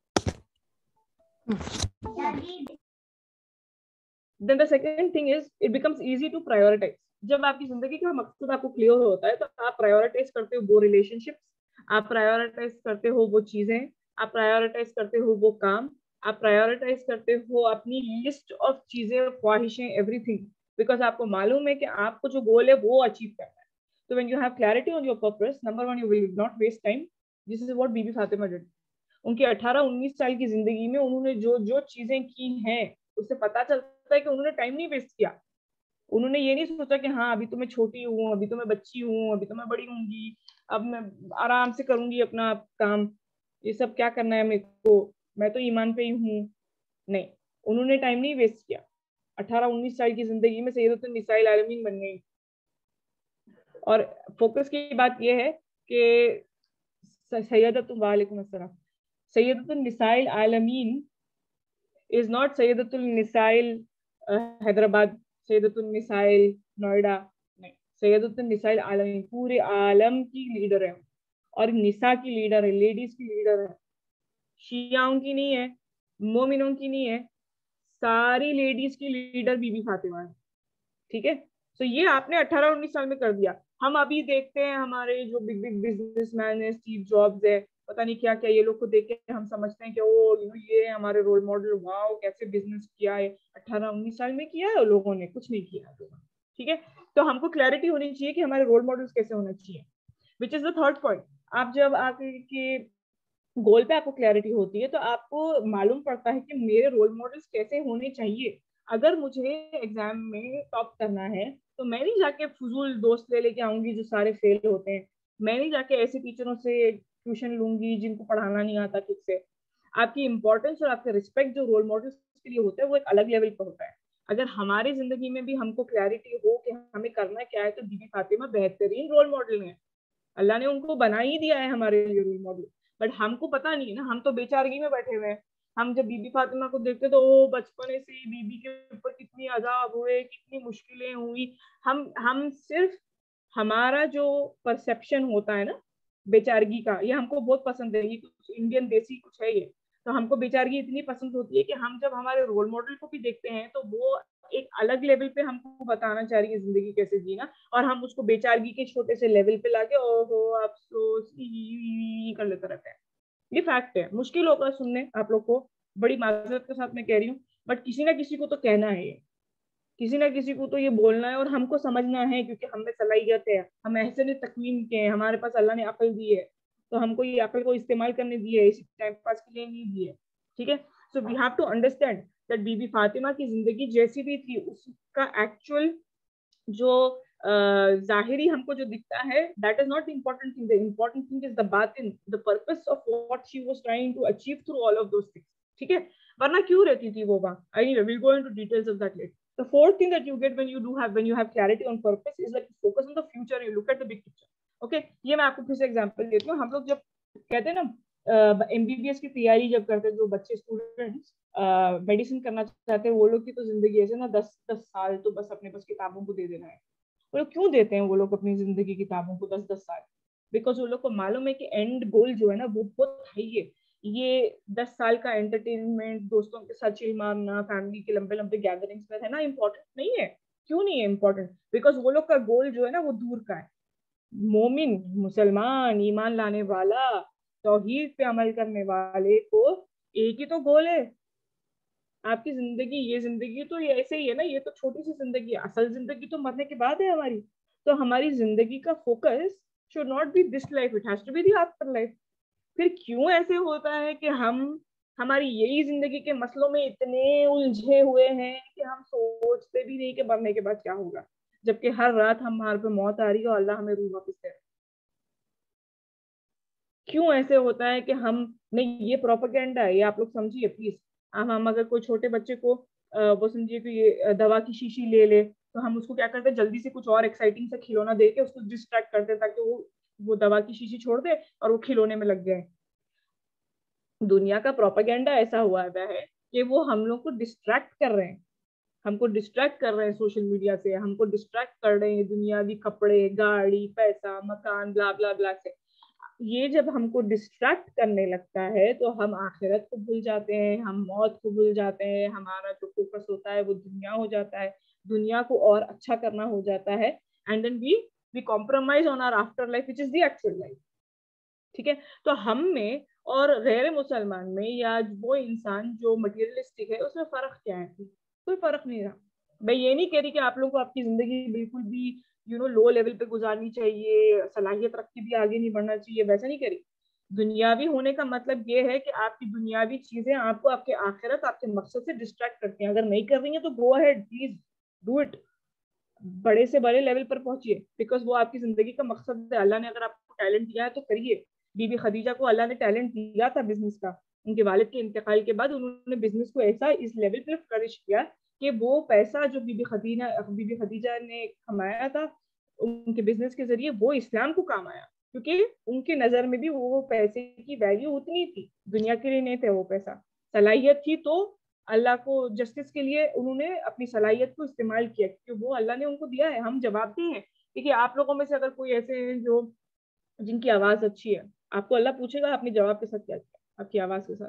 Then the second thing is it becomes easy to prioritize. जब आपकी जिंदगी का मकसद आपको clear होता है तो आप प्रायोरिटाइज करते हो वो रिलेशनशिप्स, आप प्रायोरिटाइज करते हो वो चीजें, आप प्रायोरिटाइज करते हो वो काम, आप प्रायोरिटाइज करते हो अपनी लिस्ट ऑफ चीजें, ख्वाहिशें, एवरीथिंग, बिकॉज आपको मालूम है कि आपको जो गोल है वो अचीव करना है। So when you have clarity on your purpose, number one, you will not waste time. This is what Bibi Fatima did. उनकी 18-19 साल की जिंदगी में उन्होंने जो जो चीजें की हैं उससे पता चलता है कि उन्होंने टाइम नहीं वेस्ट किया। उन्होंने ये नहीं सोचा कि हाँ अभी तो मैं छोटी हूँ, अभी तो मैं बच्ची हूँ, अभी तो मैं बड़ी होंगी, अब मैं आराम से करूंगी अपना काम, ये सब क्या करना है मेरे को, मैं तो ईमान पे ही हूँ। नहीं, उन्होंने टाइम नहीं वेस्ट किया। 18-19 साल की जिंदगी में सैयदतुन निसाइल आलमीन बन गई। और फोकस की बात यह है कि सैयदतुन निसाइल आलमीन इज नॉट सैयदतुन निसाइल हैदराबाद, सैयदतुन निसाइल नोएडा, नहीं, सैयदतुन निसाइल आलमीन पूरे आलम की लीडर है और निसा की लीडर है, लेडीज की लीडर है। शियाओं की नहीं है, मोमिनों की नहीं है, सारी लेडीज की लीडर बीबी फातिमा है। ठीक है, तो ये आपने 18-19 साल में कर दिया। हम अभी देखते हैं हमारे जो बिग बिग बिजनेसमैन है, स्टीव जॉब्स है, पता पता नहीं क्या क्या, ये लोग को देख के हम समझते हैं कि ओ ये हमारे रोल मॉडल, वाओ कैसे बिजनेस किया है, 18-19 साल में किया है, लोगों ने कुछ नहीं किया लोगों ने। ठीक है, तो हमको क्लैरिटी होनी चाहिए कि हमारे रोल मॉडल्स कैसे होने चाहिए, which is the third point. आप जब आपके गोल पे आपको क्लैरिटी होती है तो आपको मालूम पड़ता है कि मेरे रोल मॉडल्स कैसे होने चाहिए। अगर मुझे एग्जाम में टॉप करना है तो मैं नहीं जाके फजूल दोस्त ले लेके आऊंगी जो सारे फेल होते हैं, मैं नहीं जाके ऐसे टीचरों से ट्यूशन लूंगी जिनको पढ़ाना नहीं आता ठीक से। आपकी इंपॉर्टेंस और आपका रिस्पेक्ट जो रोल मॉडल्स के लिए होता है वो एक अलग लेवल पर होता है। अगर हमारी जिंदगी में भी हमको क्लैरिटी हो कि हमें करना क्या है तो बीबी फातिमा बेहतरीन रोल मॉडल है। अल्लाह ने उनको बना ही दिया है हमारे लिए रोल मॉडल, बट हमको पता नहीं है ना, हम तो बेचारगी में बैठे हुए हैं। हम जब बीबी फातिमा को देखते तो ओ बचपने से बीबी के ऊपर कितनी अजाब हुए, कितनी मुश्किलें हुई। हम सिर्फ हमारा जो परसेप्शन होता है ना बेचारगी का, ये हमको बहुत पसंद है, ये कुछ इंडियन देसी कुछ है ये। तो हमको बेचारगी इतनी पसंद होती है कि हम जब हमारे रोल मॉडल को भी देखते हैं तो वो एक अलग लेवल पे हमको बताना चाह रही है जिंदगी कैसे जीना, और हम उसको बेचारगी के छोटे से लेवल पे लाके ओहो अफसोस कर लेते रहते हैं। ये फैक्ट है, मुश्किल होगा सुनने आप लोग को, बड़ी माजरत के साथ मैं कह रही हूँ, बट किसी ना किसी को तो कहना है, किसी ना किसी को तो ये बोलना है और हमको समझना है, क्योंकि हमें सलाहियत है, हम ऐसे तकवीन के हैं, हमारे पास अल्लाह ने अकल दी है, तो हमको ये अकल को इस्तेमाल करने दी है, इसी टाइम पास के लिए नहीं दी है। ठीक है, so we have to understand that Bibi Fatima की जिंदगी जैसी भी थी उसका एक्चुअल जो जाहिरी हमको जो दिखता है that is not the important thing, the important thing is the बातिन, the purpose of what she was trying to achieve through all of those things. ठीक है, वरना क्यों रहती थी वो वहां, I no will go into details of that later. The fourth thing that you get when you have clarity on purpose is that you focus on the future, you look at the big picture. Okay, ये मैं आपको फिर से example देती हूँ। हम लोग जब कहते हैं ना एमबीबीएस की तैयारी जब करते हैं, जो बच्चे स्टूडेंट्स मेडिसिन करना चाहते हैं, वो लोग की तो जिंदगी ऐसे ना 10-10 साल तो बस अपने बस किताबों को दे देना है। वो लोग क्यों देते हैं वो लोग अपनी जिंदगी किताबों को 10-10 साल? बिकॉज वो लोग को मालूम है कि एंड गोल जो है ना वो बहुत हाई है। ये 10 साल का एंटरटेनमेंट, दोस्तों के साथ चिल मारना, फैमिली के लंबे लंबे गैदरिंग्स में है ना, इम्पोर्टेंट नहीं है। क्यों नहीं है इम्पोर्टेंट? बिकॉज वो लोग का गोल जो है ना वो दूर का है। मोमिन, मुसलमान, ईमान लाने वाला, तौहीद पे अमल करने वाले को एक ही तो गोल है, आपकी जिंदगी। ये जिंदगी तो ये ऐसे ही है ना, ये तो छोटी सी जिंदगी है, असल जिंदगी तो मरने के बाद है हमारी। तो हमारी जिंदगी का focus should not be this life, it has to be the after life. फिर क्यों ऐसे होता है कि हम हमारी यही जिंदगी के मसलों में इतने उलझे हुए हैं कि हम सोचते भी नहीं कि मरने के बाद क्या होगा, जबकि हर रात हमारे पे मौत आ रही है और अल्लाह हमें रूह वापस दे रहा है। क्यों ऐसे होता है कि हम नहीं, ये प्रोपेगेंडा है, ये आप लोग समझिए प्लीज। हम अगर कोई छोटे बच्चे को वो समझिए कि ये दवा की शीशी ले ले, तो हम उसको क्या करते हैं, जल्दी से कुछ और एक्साइटिंग सा खिलौना दे के उसको डिस्ट्रैक्ट करते हैं ताकि वो दवा की शीशी छोड़ दे और वो खिलौने में लग जाए। दुनिया का प्रोपेगेंडा ऐसा हुआ है कि वो हम लोग को डिस्ट्रैक्ट कर रहे हैं, हमको डिस्ट्रैक्ट कर रहे हैं सोशल मीडिया से, हमको डिस्ट्रैक्ट कर रहे हैं दुनियावी कपड़े, गाड़ी, पैसा, मकान, ब्ला ब्ला ब्ला से। ये जब हमको डिस्ट्रैक्ट करने लगता है तो हम आखिरत को भूल जाते हैं, हम मौत को भूल जाते हैं, हमारा जो फोकस होता है वो दुनिया हो जाता है, दुनिया को और अच्छा करना हो जाता है, and then we compromise on our after life which is the actual life. ठीक है, तो हम में और गैर मुसलमान में या वो इंसान जो मटेरियलिस्टिक है उसमें फर्क क्या है? कोई फर्क नहीं रहा। मैं ये नहीं कह रही कि आप लोग को आपकी जिंदगी बिल्कुल भी लो लेवल पे गुजारनी चाहिए, सलाहियत रख के भी आगे नहीं बढ़ना चाहिए, वैसा नहीं करी। दुनियावी होने का मतलब ये है कि आपकी दुनियावी चीजें आपको आपके आखिरत, आपके मकसद से डिस्ट्रैक्ट करती हैं। अगर नहीं कर रही है तो go ahead, please do it, बड़े से बड़े लेवल पर पहुंचिए, बिकॉज वो आपकी जिंदगी का मकसद है। अल्लाह ने अगर आपको टैलेंट दिया है तो करिए। बीबी खदीजा को अल्लाह ने टैलेंट दिया था बिजनेस का, उनके वालिद के इंतकाल के बाद उन्होंने बिजनेस को ऐसा इस लेवल पर फ्लरिश किया कि वो पैसा जो बीबी खदीजा ने कमाया था उनके बिजनेस के जरिए, वो इस्लाम को काम आया, क्योंकि उनके नजर में भी वो पैसे की वैल्यू उतनी थी, दुनिया के लिए नहीं थे वो पैसा। सलाहियत थी तो अल्लाह को जस्टिस के लिए उन्होंने अपनी सलाहियत को इस्तेमाल किया, क्योंकि वो अल्लाह ने उनको दिया है। हम जवाबदेह हैं। देखिए, आप लोगों में से अगर कोई ऐसे हैं जो जिनकी आवाज अच्छी है, आपको अल्लाह पूछेगा आपने जवाब के साथ क्या किया, आपकी आवाज के साथ।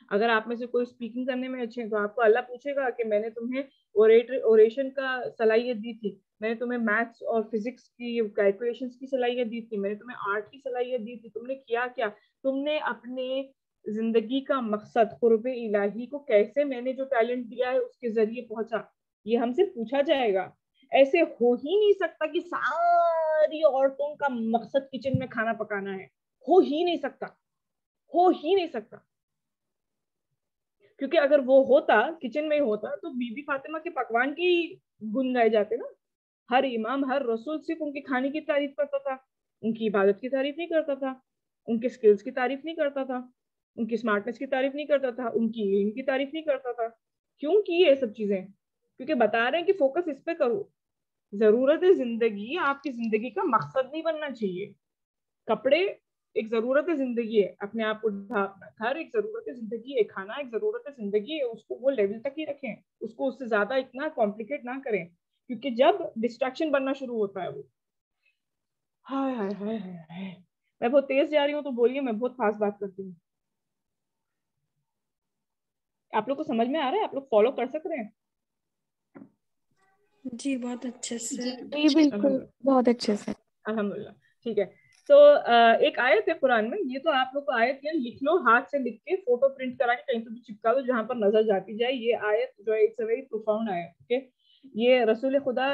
अगर आप में से कोई स्पीकिंग करने में अच्छे हैं तो आपको अल्लाह पूछेगा कि मैंने तुम्हें ओरेशन का सलाहियत दी थी, मैंने तुम्हें मैथ्स और फिजिक्स की कैलकुलेशंस की सलाहियत दी थी, मैंने तुम्हें आर्ट की सलाहियत दी थी, तुमने किया क्या, तुमने अपने जिंदगी का मकसद कुर्बे इलाही को कैसे मैंने जो टैलेंट दिया है उसके जरिए पहुंचा, ये हमसे पूछा जाएगा। ऐसे हो ही नहीं सकता कि सारी औरतों का मकसद किचन में खाना पकाना है, हो ही नहीं सकता, हो ही नहीं सकता। क्योंकि अगर वो होता, किचन में ही होता, तो बीबी फातिमा के पकवान की गुन गाए जाते ना। हर इमाम, हर रसूल सिर्फ उनके खाने की तारीफ करता था, उनकी इबादत की तारीफ नहीं करता था, उनके स्किल्स की तारीफ नहीं करता था, उनकी स्मार्टनेस की तारीफ नहीं करता था, उनकी इल्म की तारीफ नहीं करता था। क्यों की ये सब चीजें? क्योंकि बता रहे हैं कि फोकस इस पे करो। जरूरत है जिंदगी आपकी जिंदगी का मकसद नहीं बनना चाहिए। कपड़े एक जरूरत है जिंदगी है, अपने आप को ढांकना, घर एक जरूरत है जिंदगी है, खाना एक जरूरत है जिंदगी है, उसको वो लेवल तक ही रखें, उसको उससे ज्यादा इतना कॉम्प्लिकेट ना करें, क्योंकि जब डिस्ट्रैक्शन बनना शुरू होता है वो, हाय हाय हाय हाय। मैं बहुत तेज जा रही हूँ तो बोलिए, मैं बहुत फास्ट बात करती हूँ। आप लोग को समझ में आ रहा है? आप लोग फॉलो कर सक रहे हैं? जी बहुत अच्छे से। जी बिल्कुल, बहुत अच्छे से। अल्हम्दुलिल्लाह। ठीक है, तो एक आयत है कुरान में, ये तो आप लोग को आयत या लिख लो, हाथ से लिख के फोटो प्रिंट करा के कहीं पे भी चिपका दो जहां पर नजर जाती जाए। ये आयत जो है इट्स अ वेरी प्रोफाउंड आयत। ओके, ये रसूल खुदा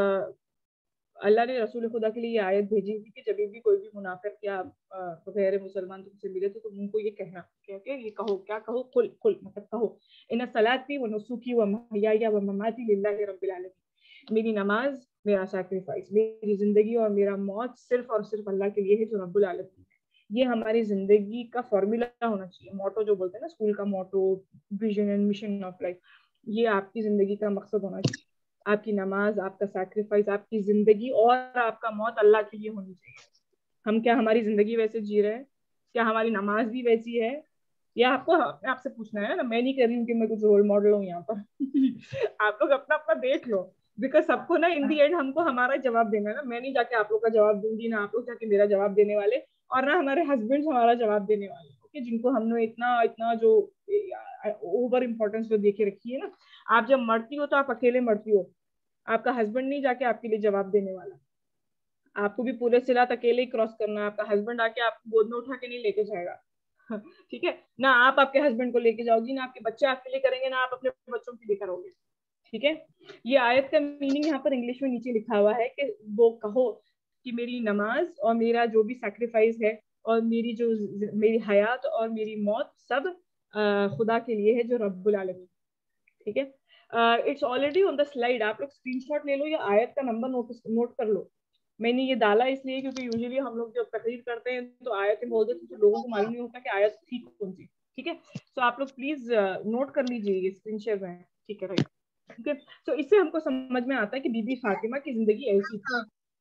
अल्लाह ने रसूल खुदा के लिए ये आयत भेजी थी कि जब भी कोई भी मुनाफिक या गैर मुसलमान तुमसे मिले तो तुम उनको ये कहना, क्या ये कहो, क्या कहो, कुल कुल मतलब कहो, इन्ना सलाती व नुसुकी व महयाया व ममाती लिल्लाहि रब्बिल आलमीन। मेरी नमाज, मेरा सैक्रिफाइस, मेरी जिंदगी और मेरा मौत सिर्फ और सिर्फ अल्लाह के लिए है जो रब्बुल आलमीन है। ये हमारी जिंदगी का फॉर्मूला होना चाहिए, मोटो जो बोलते हैं ना स्कूल का motto, vision and mission of life, ये आपकी जिंदगी का मकसद होना चाहिए। आपकी नमाज, आपका सैक्रिफाइस, आपकी जिंदगी और आपका मौत अल्लाह के लिए होनी चाहिए। हम क्या हमारी जिंदगी वैसे जी रहे हैं? क्या हमारी नमाज भी वैसी है? या आपको आपसे पूछना है ना, मैं नहीं कर रही हूँ कि मैं कुछ रोल मॉडल हूँ यहाँ पर आप लोग अपना अपना देख लो, बिकॉज सबको ना इन दी एंड हमको हमारा जवाब देना है ना। मैं नहीं जाके आप लोग का जवाब दूंगी, ना आप लोग जाके मेरा जवाब देने वाले, और ना हमारे हस्बैंड हमारा जवाब देने वाले। ओके, जिनको हमने इतना इतना जो ओवर इम्पोर्टेंस जो देके रखी है ना। आप जब मरती हो तो आप अकेले मरती हो, आपका हस्बैंड नहीं जाके आपके लिए जवाब देने वाला। आपको भी पूरे सिरात अकेले ही क्रॉस करना है, आपका हस्बैंड आके आपको गोद में उठा के नहीं लेके जाएगा ठीक है ना, आप आपके हस्बैंड को लेके जाओगी, ना आपके बच्चे आपके लिए करेंगे, ना आप अपने बच्चों के लिए करोगे। ठीक है, ये आयत का मीनिंग यहाँ पर इंग्लिश में नीचे लिखा हुआ है कि वो कहो कि मेरी नमाज और मेरा जो भी सैक्रिफाइस है और मेरी हयात और मेरी मौत सब खुदा के लिए है जो रब्बुल आलमीन। ठीक है, it's already on the slide, आप लोग स्क्रीनशॉट ले लो या आयत का नंबर नोट कर लो। मैंने ये डाला इसलिए क्योंकि यूजुअली हम लोग जब तकरीर करते हैं तो आयतें बोल देते हैं तो लोगों को मालूम नहीं होता कि आयत थी कौन सी। ठीक है, तो आप लोग प्लीज नोट कर लीजिए, ये स्क्रीन शेयर में है। ठीक है, राइट। ठीक है, तो इससे हमको समझ में आता है कि बीबी फातिमा की जिंदगी ऐसी थी।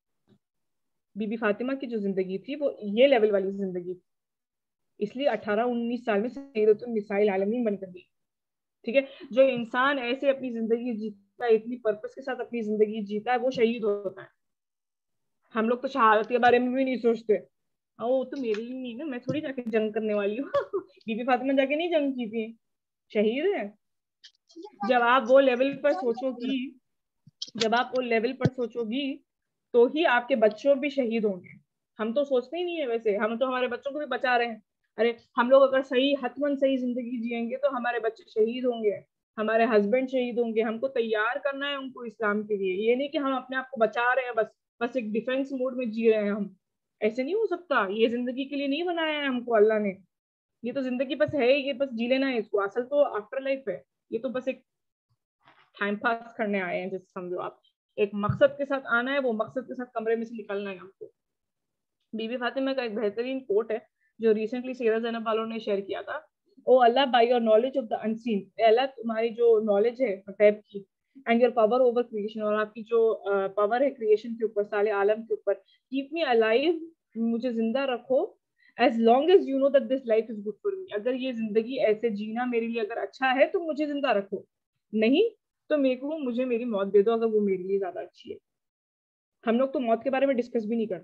बीबी फातिमा की जो जिंदगी थी वो ये लेवल वाली जिंदगी थी, इसलिए 18-19 साल में सैयदतुन निसाइल आलमीन बनकर गई। ठीक है, जो इंसान ऐसे अपनी जिंदगी जीता है, इतनी पर्पस के साथ अपनी जिंदगी जीता है, वो शहीद होता है। हम लोग तो शहादत के बारे में भी नहीं सोचते, वो तो मेरे लिए नहीं ना, मैं थोड़ी जाके जंग करने वाली हूँ बीबी फातिमा जाके नहीं जंग की थी, शहीद है। जब आप वो लेवल पर सोचोगी, जब आप वो लेवल पर सोचोगी तो ही आपके बच्चों भी शहीद होंगे। हम तो सोचते ही नहीं है वैसे, हम तो हमारे बच्चों को भी बचा रहे हैं। अरे हम लोग अगर सही हतमन सही जिंदगी जिएंगे तो हमारे बच्चे शहीद होंगे, हमारे हस्बैंड शहीद होंगे। हमको तैयार करना है उनको इस्लाम के लिए, ये नहीं कि हम अपने आप को बचा रहे हैं, बस बस एक डिफेंस मोड में जी रहे हैं हम। ऐसे नहीं हो सकता, ये जिंदगी के लिए नहीं बनाया है हमको अल्लाह ने। ये तो जिंदगी बस है, ये बस जी लेना है इसको, असल तो आफ्टर लाइफ है। ये तो बस एक टाइम पास करने आए हैं, जैसे समझो आप। एक मकसद के साथ आना है, वो मकसद के साथ कमरे में से निकलना है हमको। बीबी फातिमा का एक बेहतरीन कोट है जो रिसेंटली सीरा ज़ैनब वालों ने शेयर किया था। O Allah, by your knowledge of the unseen, Allah तुम्हारी जो नॉलेज है गैब की, and your power over creation, और आपकी जो पावर है क्रिएशन के ऊपर, सारे आलम के ऊपर, कीप मी अलाइव, मुझे जिंदा रखो, as long as you know that this life is good for me. अगर ये जिंदगी ऐसे जीना मेरे लिए अगर अच्छा है तो मुझे जिंदा रखो, नहीं तो मेरे को मुझे मेरी मौत दे दो अगर वो मेरे लिए ज्यादा अच्छी है। हम लोग तो मौत के बारे में डिस्कस भी नहीं करते,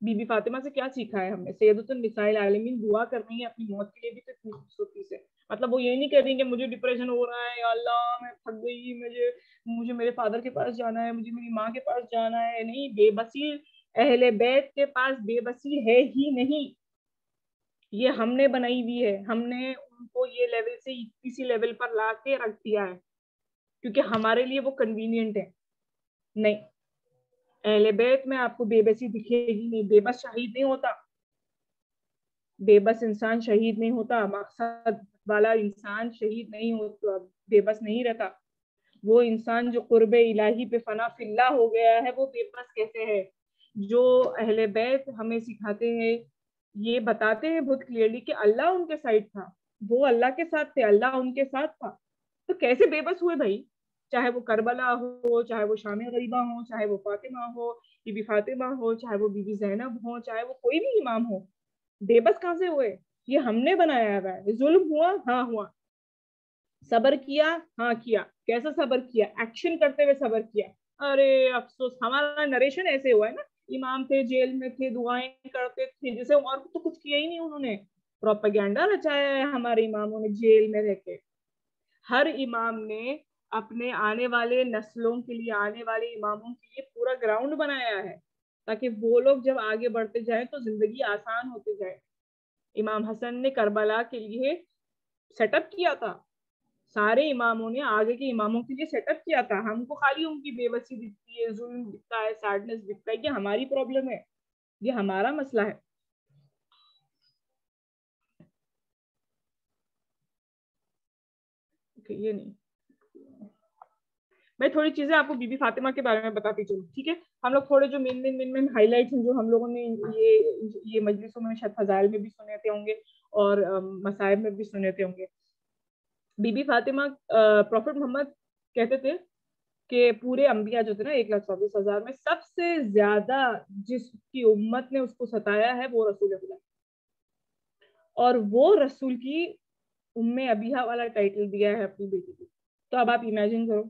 बीबी फातिमा से क्या सीखा है हमने? सैयदतुन निसाइल आलमीन दुआ कर रही है अपनी मौत के लिए भी तो इतनी खूबसूरती से। मतलब वो ये नहीं कह रही कि मुझे डिप्रेशन हो रहा है, या अल्लाह मैं थक गई, मुझे मेरे फादर के पास जाना है, मुझे मेरी माँ के पास जाना है। नहीं, बेबसी अहले बैत के पास बेबसी है ही नहीं, ये हमने बनाई हुई है। हमने उनको ये लेवल से इसी लेवल पर ला के रख दिया है क्योंकि हमारे लिए वो कन्वीनियंट है। नहीं, अहले बैत में आपको बेबसी दिखेगी नहीं। बेबस शहीद नहीं होता, बेबस इंसान शहीद नहीं होता, मकसद वाला इंसान शहीद नहीं होता, बेबस नहीं रहता। वो इंसान जो कुर्बे इलाही पे फना फिल्ला हो गया है वो बेबस कैसे है? जो अहले बैत हमें सिखाते हैं, ये बताते हैं बहुत क्लियरली कि अल्लाह उनके साइड था, वो अल्लाह के साथ थे, अल्लाह उनके साथ था। तो कैसे बेबस हुए भाई? चाहे वो करबला हो, चाहे वो शाम गरीबा हो, चाहे वो फातिमा हो, बीबी फातिमा हो, चाहे वो बीबी जैनब हो, चाहे वो कोई भी इमाम हो, बेबस कहाँ से हुए? ये हमने बनाया हुआ है। जुल्म हुआ, हाँ हुआ। सबर किया, हाँ किया। कैसा सबर किया? एक्शन करते हुए सबर किया। अरे अफसोस, हमारा नरेशन ऐसे हुआ है ना, इमाम थे, जेल में थे, दुआएं करते थे, जैसे और तो कुछ किया ही नहीं उन्होंने। प्रोपेगेंडा रचाया है हमारे इमामों ने जेल में रह के। हर इमाम ने अपने आने वाले नस्लों के लिए, आने वाले इमामों के लिए पूरा ग्राउंड बनाया है ताकि वो लोग जब आगे बढ़ते जाए तो जिंदगी आसान होती जाए। इमाम हसन ने करबला के लिए सेटअप किया था, सारे इमामों ने आगे के इमामों के लिए सेटअप किया था। हमको खाली उनकी बेबसी दिखती है, जुल्म दिखता है, सैडनेस दिखता है कि हमारी प्रॉब्लम है, ये हमारा मसला है। ये नहीं, मैं थोड़ी चीजें आपको बीबी फातिमा के बारे में बताती चलूं, ठीक है? हम लोग थोड़े जो मेन हाईलाइट्स हैं जो हम लोगों ने ये मजलिसों में शायद फजाइल में भी सुने थे होंगे और मसाइब में भी सुने थे होंगे। बीबी फातिमा, प्रॉफेट मोहम्मद कहते थे कि पूरे अंबिया जो थे ना 1,24,000 में सबसे ज्यादा जिसकी उम्मत ने उसको सताया है वो रसूल खुदा, और वो रसूल की उम्मे अबीहा वाला टाइटल दिया है अपनी बेटी को। तो अब आप इमेजिन करो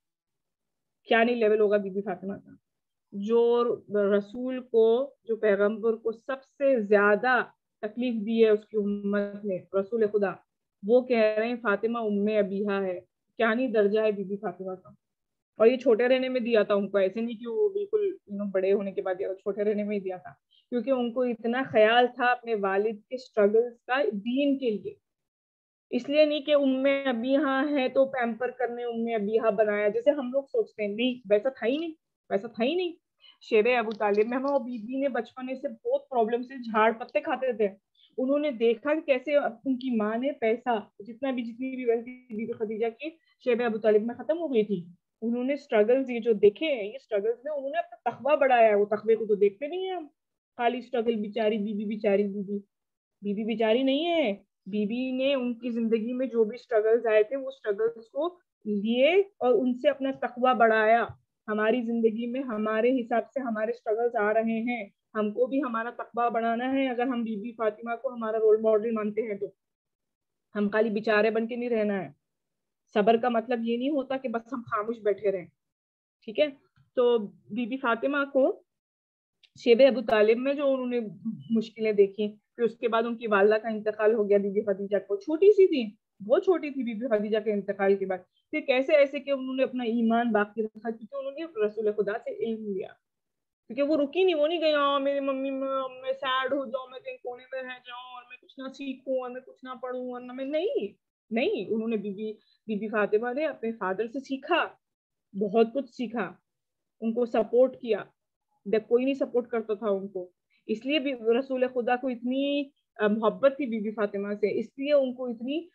क्या नहीं लेवल होगा बीबी फातिमा का। जो रसूल को, जो पैगंबर को सबसे ज्यादा तकलीफ दी है उसकी उम्मत ने, रसूल खुदा, वो कह रहे हैं फातिमा उम्मे अबीहा है। क्या नहीं दर्जा है बीबी फातिमा का। और ये छोटे रहने में दिया था उनको, ऐसे नहीं कि वो बिल्कुल बड़े होने के बाद दिया, छोटे रहने में ही दिया था, क्योंकि उनको इतना ख्याल था अपने वालिद के स्ट्रगल्स का दीन के लिए। इसलिए नहीं कि उम्मे अबीहा है तो पैम्पर करने उम्मे अबीहा बनाया जैसे हम लोग सोचते हैं, नहीं वैसा था ही नहीं, वैसा था ही नहीं। शेरे अबू तालिब में वो बीबी ने बचपन से बहुत प्रॉब्लम से झाड़ पत्ते खाते थे। उन्होंने देखा कि कैसे उनकी माँ ने पैसा, जितनी भी वेल्थ बीबी खदीजा की शेरे अबू तालिब में खत्म हो गई थी। उन्होंने स्ट्रगल्स ये जो देखे हैं, ये स्ट्रगल्स में उन्होंने अपना तकवा बढ़ाया है। वो तकवे को तो देखते नहीं है हम, खाली स्ट्रगल, बिचारी बीबी, बिचारी बीबी। बीबी बिचारी नहीं है, बीबी ने उनकी जिंदगी में जो भी स्ट्रगल्स आए थे वो स्ट्रगल्स को लिए और उनसे अपना तकवा बढ़ाया। हमारी जिंदगी में हमारे हिसाब से हमारे स्ट्रगल्स आ रहे हैं, हमको भी हमारा तकवा बढ़ाना है। अगर हम बीबी फातिमा को हमारा रोल मॉडल मानते हैं तो हम खाली बेचारे बन के नहीं रहना है। सबर का मतलब ये नहीं होता कि बस हम खामोश बैठे रहें, ठीक है? तो बीबी फातिमा को शेबे अबू तालिब में जो उन्होंने मुश्किलें देखी, फिर उसके बाद उनकी वालदा का इंतकाल हो गया बीबी खदीजा को, छोटी सी थी, बहुत छोटी थी बीबी खदीजा के इंतकाल के बाद। फिर कैसे ऐसे कि उन्होंने अपना ईमान बाकी रखा क्योंकि उन्होंने रसूल खुदा से इल्म लिया, क्योंकि वो रुकी नहीं, वो नहीं गई मेरी मम्मी मैं सैड हो जाऊं, मैं कहीं कोने में रह जाऊं और मैं कुछ ना सीखूं और मैं कुछ ना पढ़ूं और ना मैं नहीं, उन्होंने बीबी फातिमा ने अपने फादर से सीखा, बहुत कुछ सीखा, उनको सपोर्ट किया। कोई नहीं सपोर्ट करता था उनको, इसलिए भी रसूल खुदा को इतनी मोहब्बत थी बीबी फातिमा से, इसलिए उनको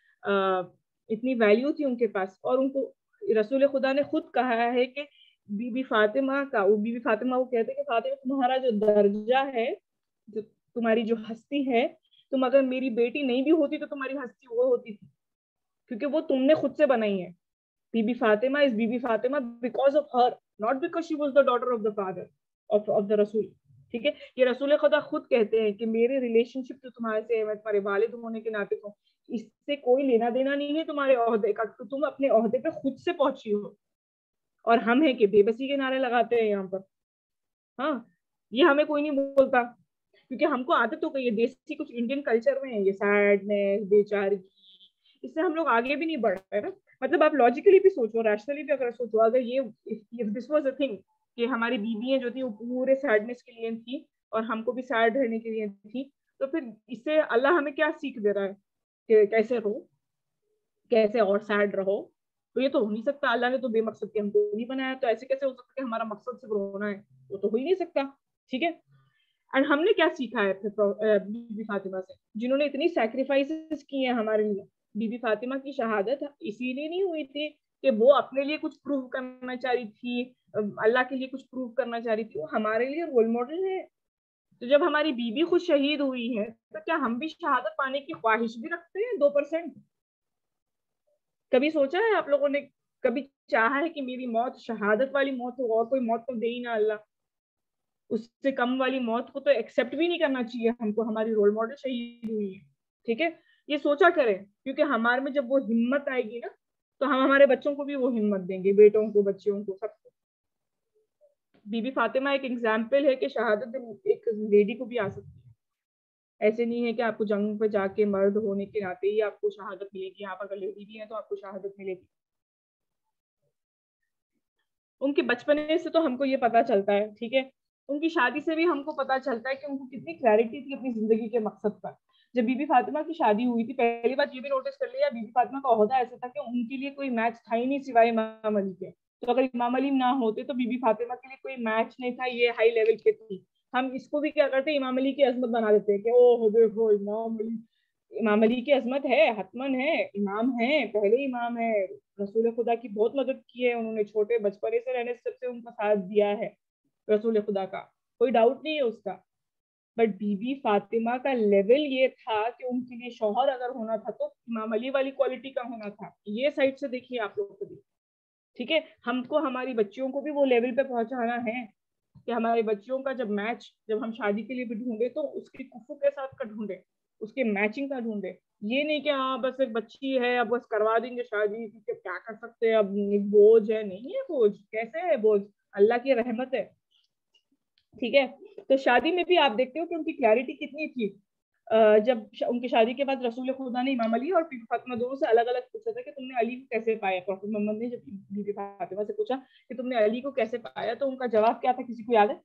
इतनी वैल्यू थी उनके पास। और उनको रसूल खुदा ने खुद कहा है कि बीबी फातिमा वो कहते हैं कि फातिमा तुम्हारा जो दर्जा है, जो तुम्हारी जो हस्ती है, तुम अगर मेरी बेटी नहीं भी होती तो तुम्हारी हस्ती वो होती थी, क्योंकि वो तुमने खुद से बनाई है। Bibi Fatima is Bibi Fatima because of her, not because she was the daughter of the father of the रसूल, ठीक है? ये रसूल खुदा खुद कहते हैं कि मेरे रिलेशनशिप जो तुम्हारे से है, मैं तुम्हारे वालिद होने के नाते हूँ, इससे कोई लेना देना नहीं है तुम्हारे ओहदे का, तो तुम अपने ओहदे पे खुद से पहुंची हो। और हम है कि बेबसी के नारे लगाते हैं यहाँ पर, हाँ, ये हमें कोई नहीं बोलता क्योंकि हमको आदत हो गई है देसी कुछ इंडियन कल्चर में ये सैडनेस, बेचारी, इससे हम लोग आगे भी नहीं बढ़ रहे ना। मतलब आप लॉजिकली भी सोचो, रैशनली भी अगर सोचो, अगर ये दिस वाज अ थिंग कि हमारी बीवियां जो थी वो पूरे सैडनेस के लिए थी और हमको भी सैड रहने के लिए थी, तो फिर इससे अल्लाह हमें क्या सीख दे रहा है कि कैसे रहो, कैसे और सैड रहो? तो ये तो हो नहीं सकता, अल्लाह ने तो बेमकसद के हमको नहीं बनाया, तो ऐसे कैसे हो सकता है कि हमारा मकसद सिर्फ रोना है? वो तो हो ही नहीं सकता। ठीक है, और हमने क्या सीखा है फिर बीबी फातिमा से, जिन्होंने इतनी सैक्रिफाइसेस की हैं हमारे लिए। बीबी फातिमा की शहादत इसीलिए नहीं हुई थी कि वो अपने लिए कुछ प्रूव करना चाह रही थी, अल्लाह के लिए कुछ प्रूव करना चाह रही थी, वो हमारे लिए रोल मॉडल है। तो जब हमारी बीबी खुद शहीद हुई है तो क्या हम भी शहादत पाने की ख्वाहिश भी रखते हैं 2%? कभी सोचा है आप लोगों ने, कभी चाहा है कि मेरी मौत शहादत वाली मौत हो, और कोई मौत तो दे ही ना अल्लाह? उससे कम वाली मौत को तो एक्सेप्ट भी नहीं करना चाहिए हमको, हमारी रोल मॉडल शहीद हुई है। ठीक है, ये सोचा करें, क्योंकि हमारे में जब वो हिम्मत आएगी ना तो हम हमारे बच्चों को भी वो हिम्मत देंगे, बेटों को, बच्चियों को, सबको। बीबी फातिमा एक एग्जाम्पल है कि शहादत एक लेडी को भी आ सकती है। ऐसे नहीं है कि आपको जंग पे जाके मर्द होने के नाते ही आपको शहादत मिलेगी, आप अगर लेडी भी हैं तो आपको शहादत मिलेगी। उनके बचपने से तो हमको ये पता चलता है, ठीक है, उनकी शादी से भी हमको पता चलता है कि उनको कितनी क्लैरिटी थी अपनी जिंदगी के मकसद पर। जब बीबी फातिमा की शादी हुई थी, पहली बात ये भी नोटिस कर लिया, बीबी फातिमा का ओहदा ऐसा था कि उनके लिए कोई मैच था ही नहीं सिवाय इमाम अली के। तो अगर इमाम अली ना होते तो बीबी फातिमा के लिए कोई मैच नहीं था, ये हाई लेवल पे थी। हम इसको भी क्या करते, इमाम अली की अजमत बना देते हैं कि ओह देखो इमाम अली, इमाम अली की अजमत है, हतमन है, इमाम है, पहले इमाम है, रसूल खुदा की बहुत मदद की है उन्होंने, छोटे बचपने से रहने से सबसे उनका साथ दिया है रसूल खुदा का, कोई डाउट नहीं है उसका। बट बीबी फातिमा का लेवल ये था कि उनके लिए शौहर अगर होना था तो इमाम अली वाली क्वालिटी का होना था। ये साइड से देखिए आप लोग को भी, ठीक है। हमको हमारी बच्चियों को भी वो लेवल पे पहुंचाना है कि हमारे बच्चियों का जब मैच, जब हम शादी के लिए भी ढूंढे तो उसके कुफू के साथ का ढूंढे, उसके मैचिंग का ढूंढे। ये नहीं कि हाँ बस एक बच्ची है अब बस करवा देंगे शादी, क्या कर सकते हैं, अब बोझ है, नहीं है बोझ, कैसे है बोझ, अल्लाह की रहमत है। ठीक है, तो शादी में भी आप देखते हो कि उनकी क्लैरिटी कितनी थी। जब उनकी शादी के बाद रसूल खुदा ने इमाम अली और बीबी फातिमा दोनों से अलग अलग पूछा था कि तुमने अली को कैसे पाया। प्रॉफेट मोहम्मद ने जब बीबी फातिमा से पूछा कि तुमने अली को कैसे पाया, तो उनका जवाब क्या था, किसी को याद है?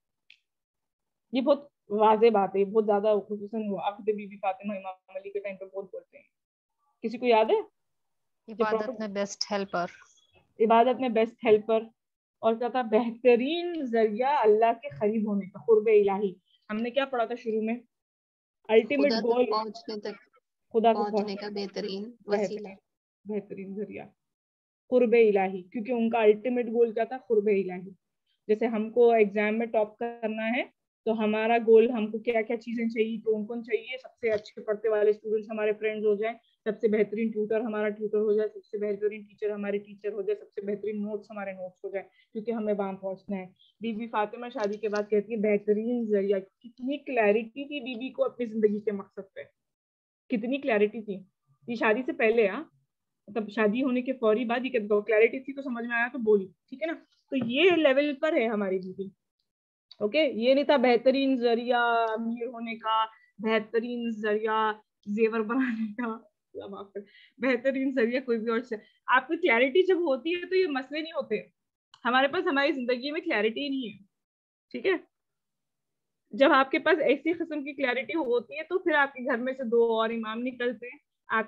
ये बहुत वाज़ेह बात है, बहुत ज्यादा खुसूसन आखिर बीबी फातिमा इमाम अली के टाइम पे बहुत बोलते हैं। किसी को याद है? इबादत में बेस्ट हेल्पर, इबादत में बेस्ट हेल्पर, और क्या था, बेहतरीन जरिया अल्लाह के करीब होने का, कुर्बे इलाही। हमने क्या पढ़ा था शुरू में, अल्टीमेट गोल खुदा को पहुंचने का बेहतरीन वसीला, बेहतरीन जरिया कुर्बे इलाही, क्योंकि उनका अल्टीमेट गोल क्या था, कुर्बे इलाही। जैसे हमको एग्जाम में टॉप करना है तो हमारा गोल, हमको क्या क्या चीजें चाहिए, कौन कौन चाहिए, सबसे अच्छे पढ़ते वाले स्टूडेंट्स हमारे फ्रेंड्स हो जाए, सबसे बेहतरीन ट्यूटर हमारा ट्यूटर हो जाए, सबसे बेहतरीन टीचर हमारे टीचर हो जाए, सबसे बेहतरीन नोट्स हमारे नोट्स हो जाए, क्योंकि हमें वहां पहुंचना है। बीबी फातिमा शादी के बाद कहती है बेहतरीन जरिया। कितनी क्लैरिटी थी बीबी को अपनी जिंदगी के मकसद पे, कितनी क्लैरिटी थी। ये शादी से पहले, तब शादी होने के फौरी बाद ये क्लैरिटी थी, तो समझ में आया तो बोली, ठीक है ना। तो ये लेवल पर है हमारी बीबी। ओके, ये नहीं था बेहतरीन जरिया अमीर होने का, बेहतरीन जरिया जेवर बनाने का, बेहतरीन जरिया कोई भी और से। आपकी क्लैरिटी जब होती है तो ये मसले नहीं होते। हमारे पास हमारी जिंदगी में क्लैरिटी नहीं है, ठीक है। जब आपके पास ऐसी किस्म की क्लैरिटी होती है तो फिर आपके घर में से 2 और इमाम निकलते हैं,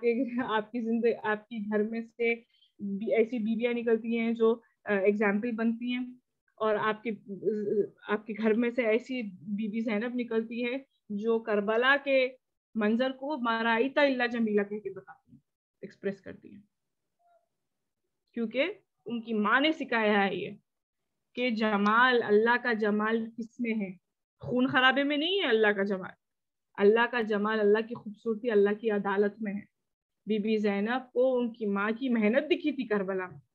आपकी घर में से ऐसी बीवियां निकलती हैं जो एग्जाम्पल बनती हैं, और आपके घर में से ऐसी बीबी ज़ैनब निकलती है जो करबला के मंजर को माराइता इल्ला जमीला कह के बताती है, एक्सप्रेस करती है, क्योंकि उनकी माँ ने सिखाया है ये कि जमाल, अल्लाह का जमाल किसमें है, खून खराबे में नहीं है अल्लाह का जमाल। अल्लाह का जमाल, अल्लाह की खूबसूरती अल्लाह की अदालत में है। बीबी ज़ैनब को उनकी माँ की मेहनत दिखी थी करबला में,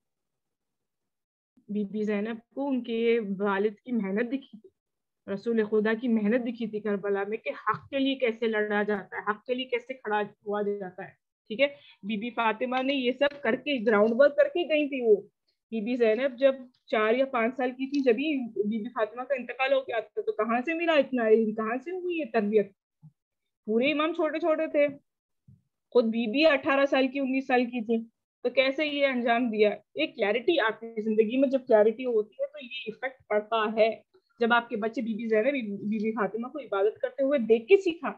बीबी ज़ैनब को उनके वालिद की मेहनत दिखी थी, रसूल खुदा की मेहनत दिखी थी करबला में, कि हक के लिए कैसे लड़ा जाता है, हक के लिए कैसे खड़ा हुआ जाता है, ठीक है। बीबी फातिमा ने ये सब करके, ग्राउंड वर्क करके गई थी वो, बीबी ज़ैनब जब 4 या 5 साल की थी, जब ही बीबी फातिमा का इंतकाल हो गया था, तो कहाँ से मिला इतना इल्म, कहाँ से हुई ये तरबियत? पूरे इमाम छोटे छोटे थे, खुद बीबी 18 साल की 19 साल की थी, तो कैसे ये अंजाम दिया? एक क्लैरिटी आपकी जिंदगी में जब क्लैरिटी होती है तो ये इफेक्ट पड़ता है। जब आपके बच्चे बीबी ज़ैनब बीबी फातिमा को इबादत करते हुए देख के सीखा,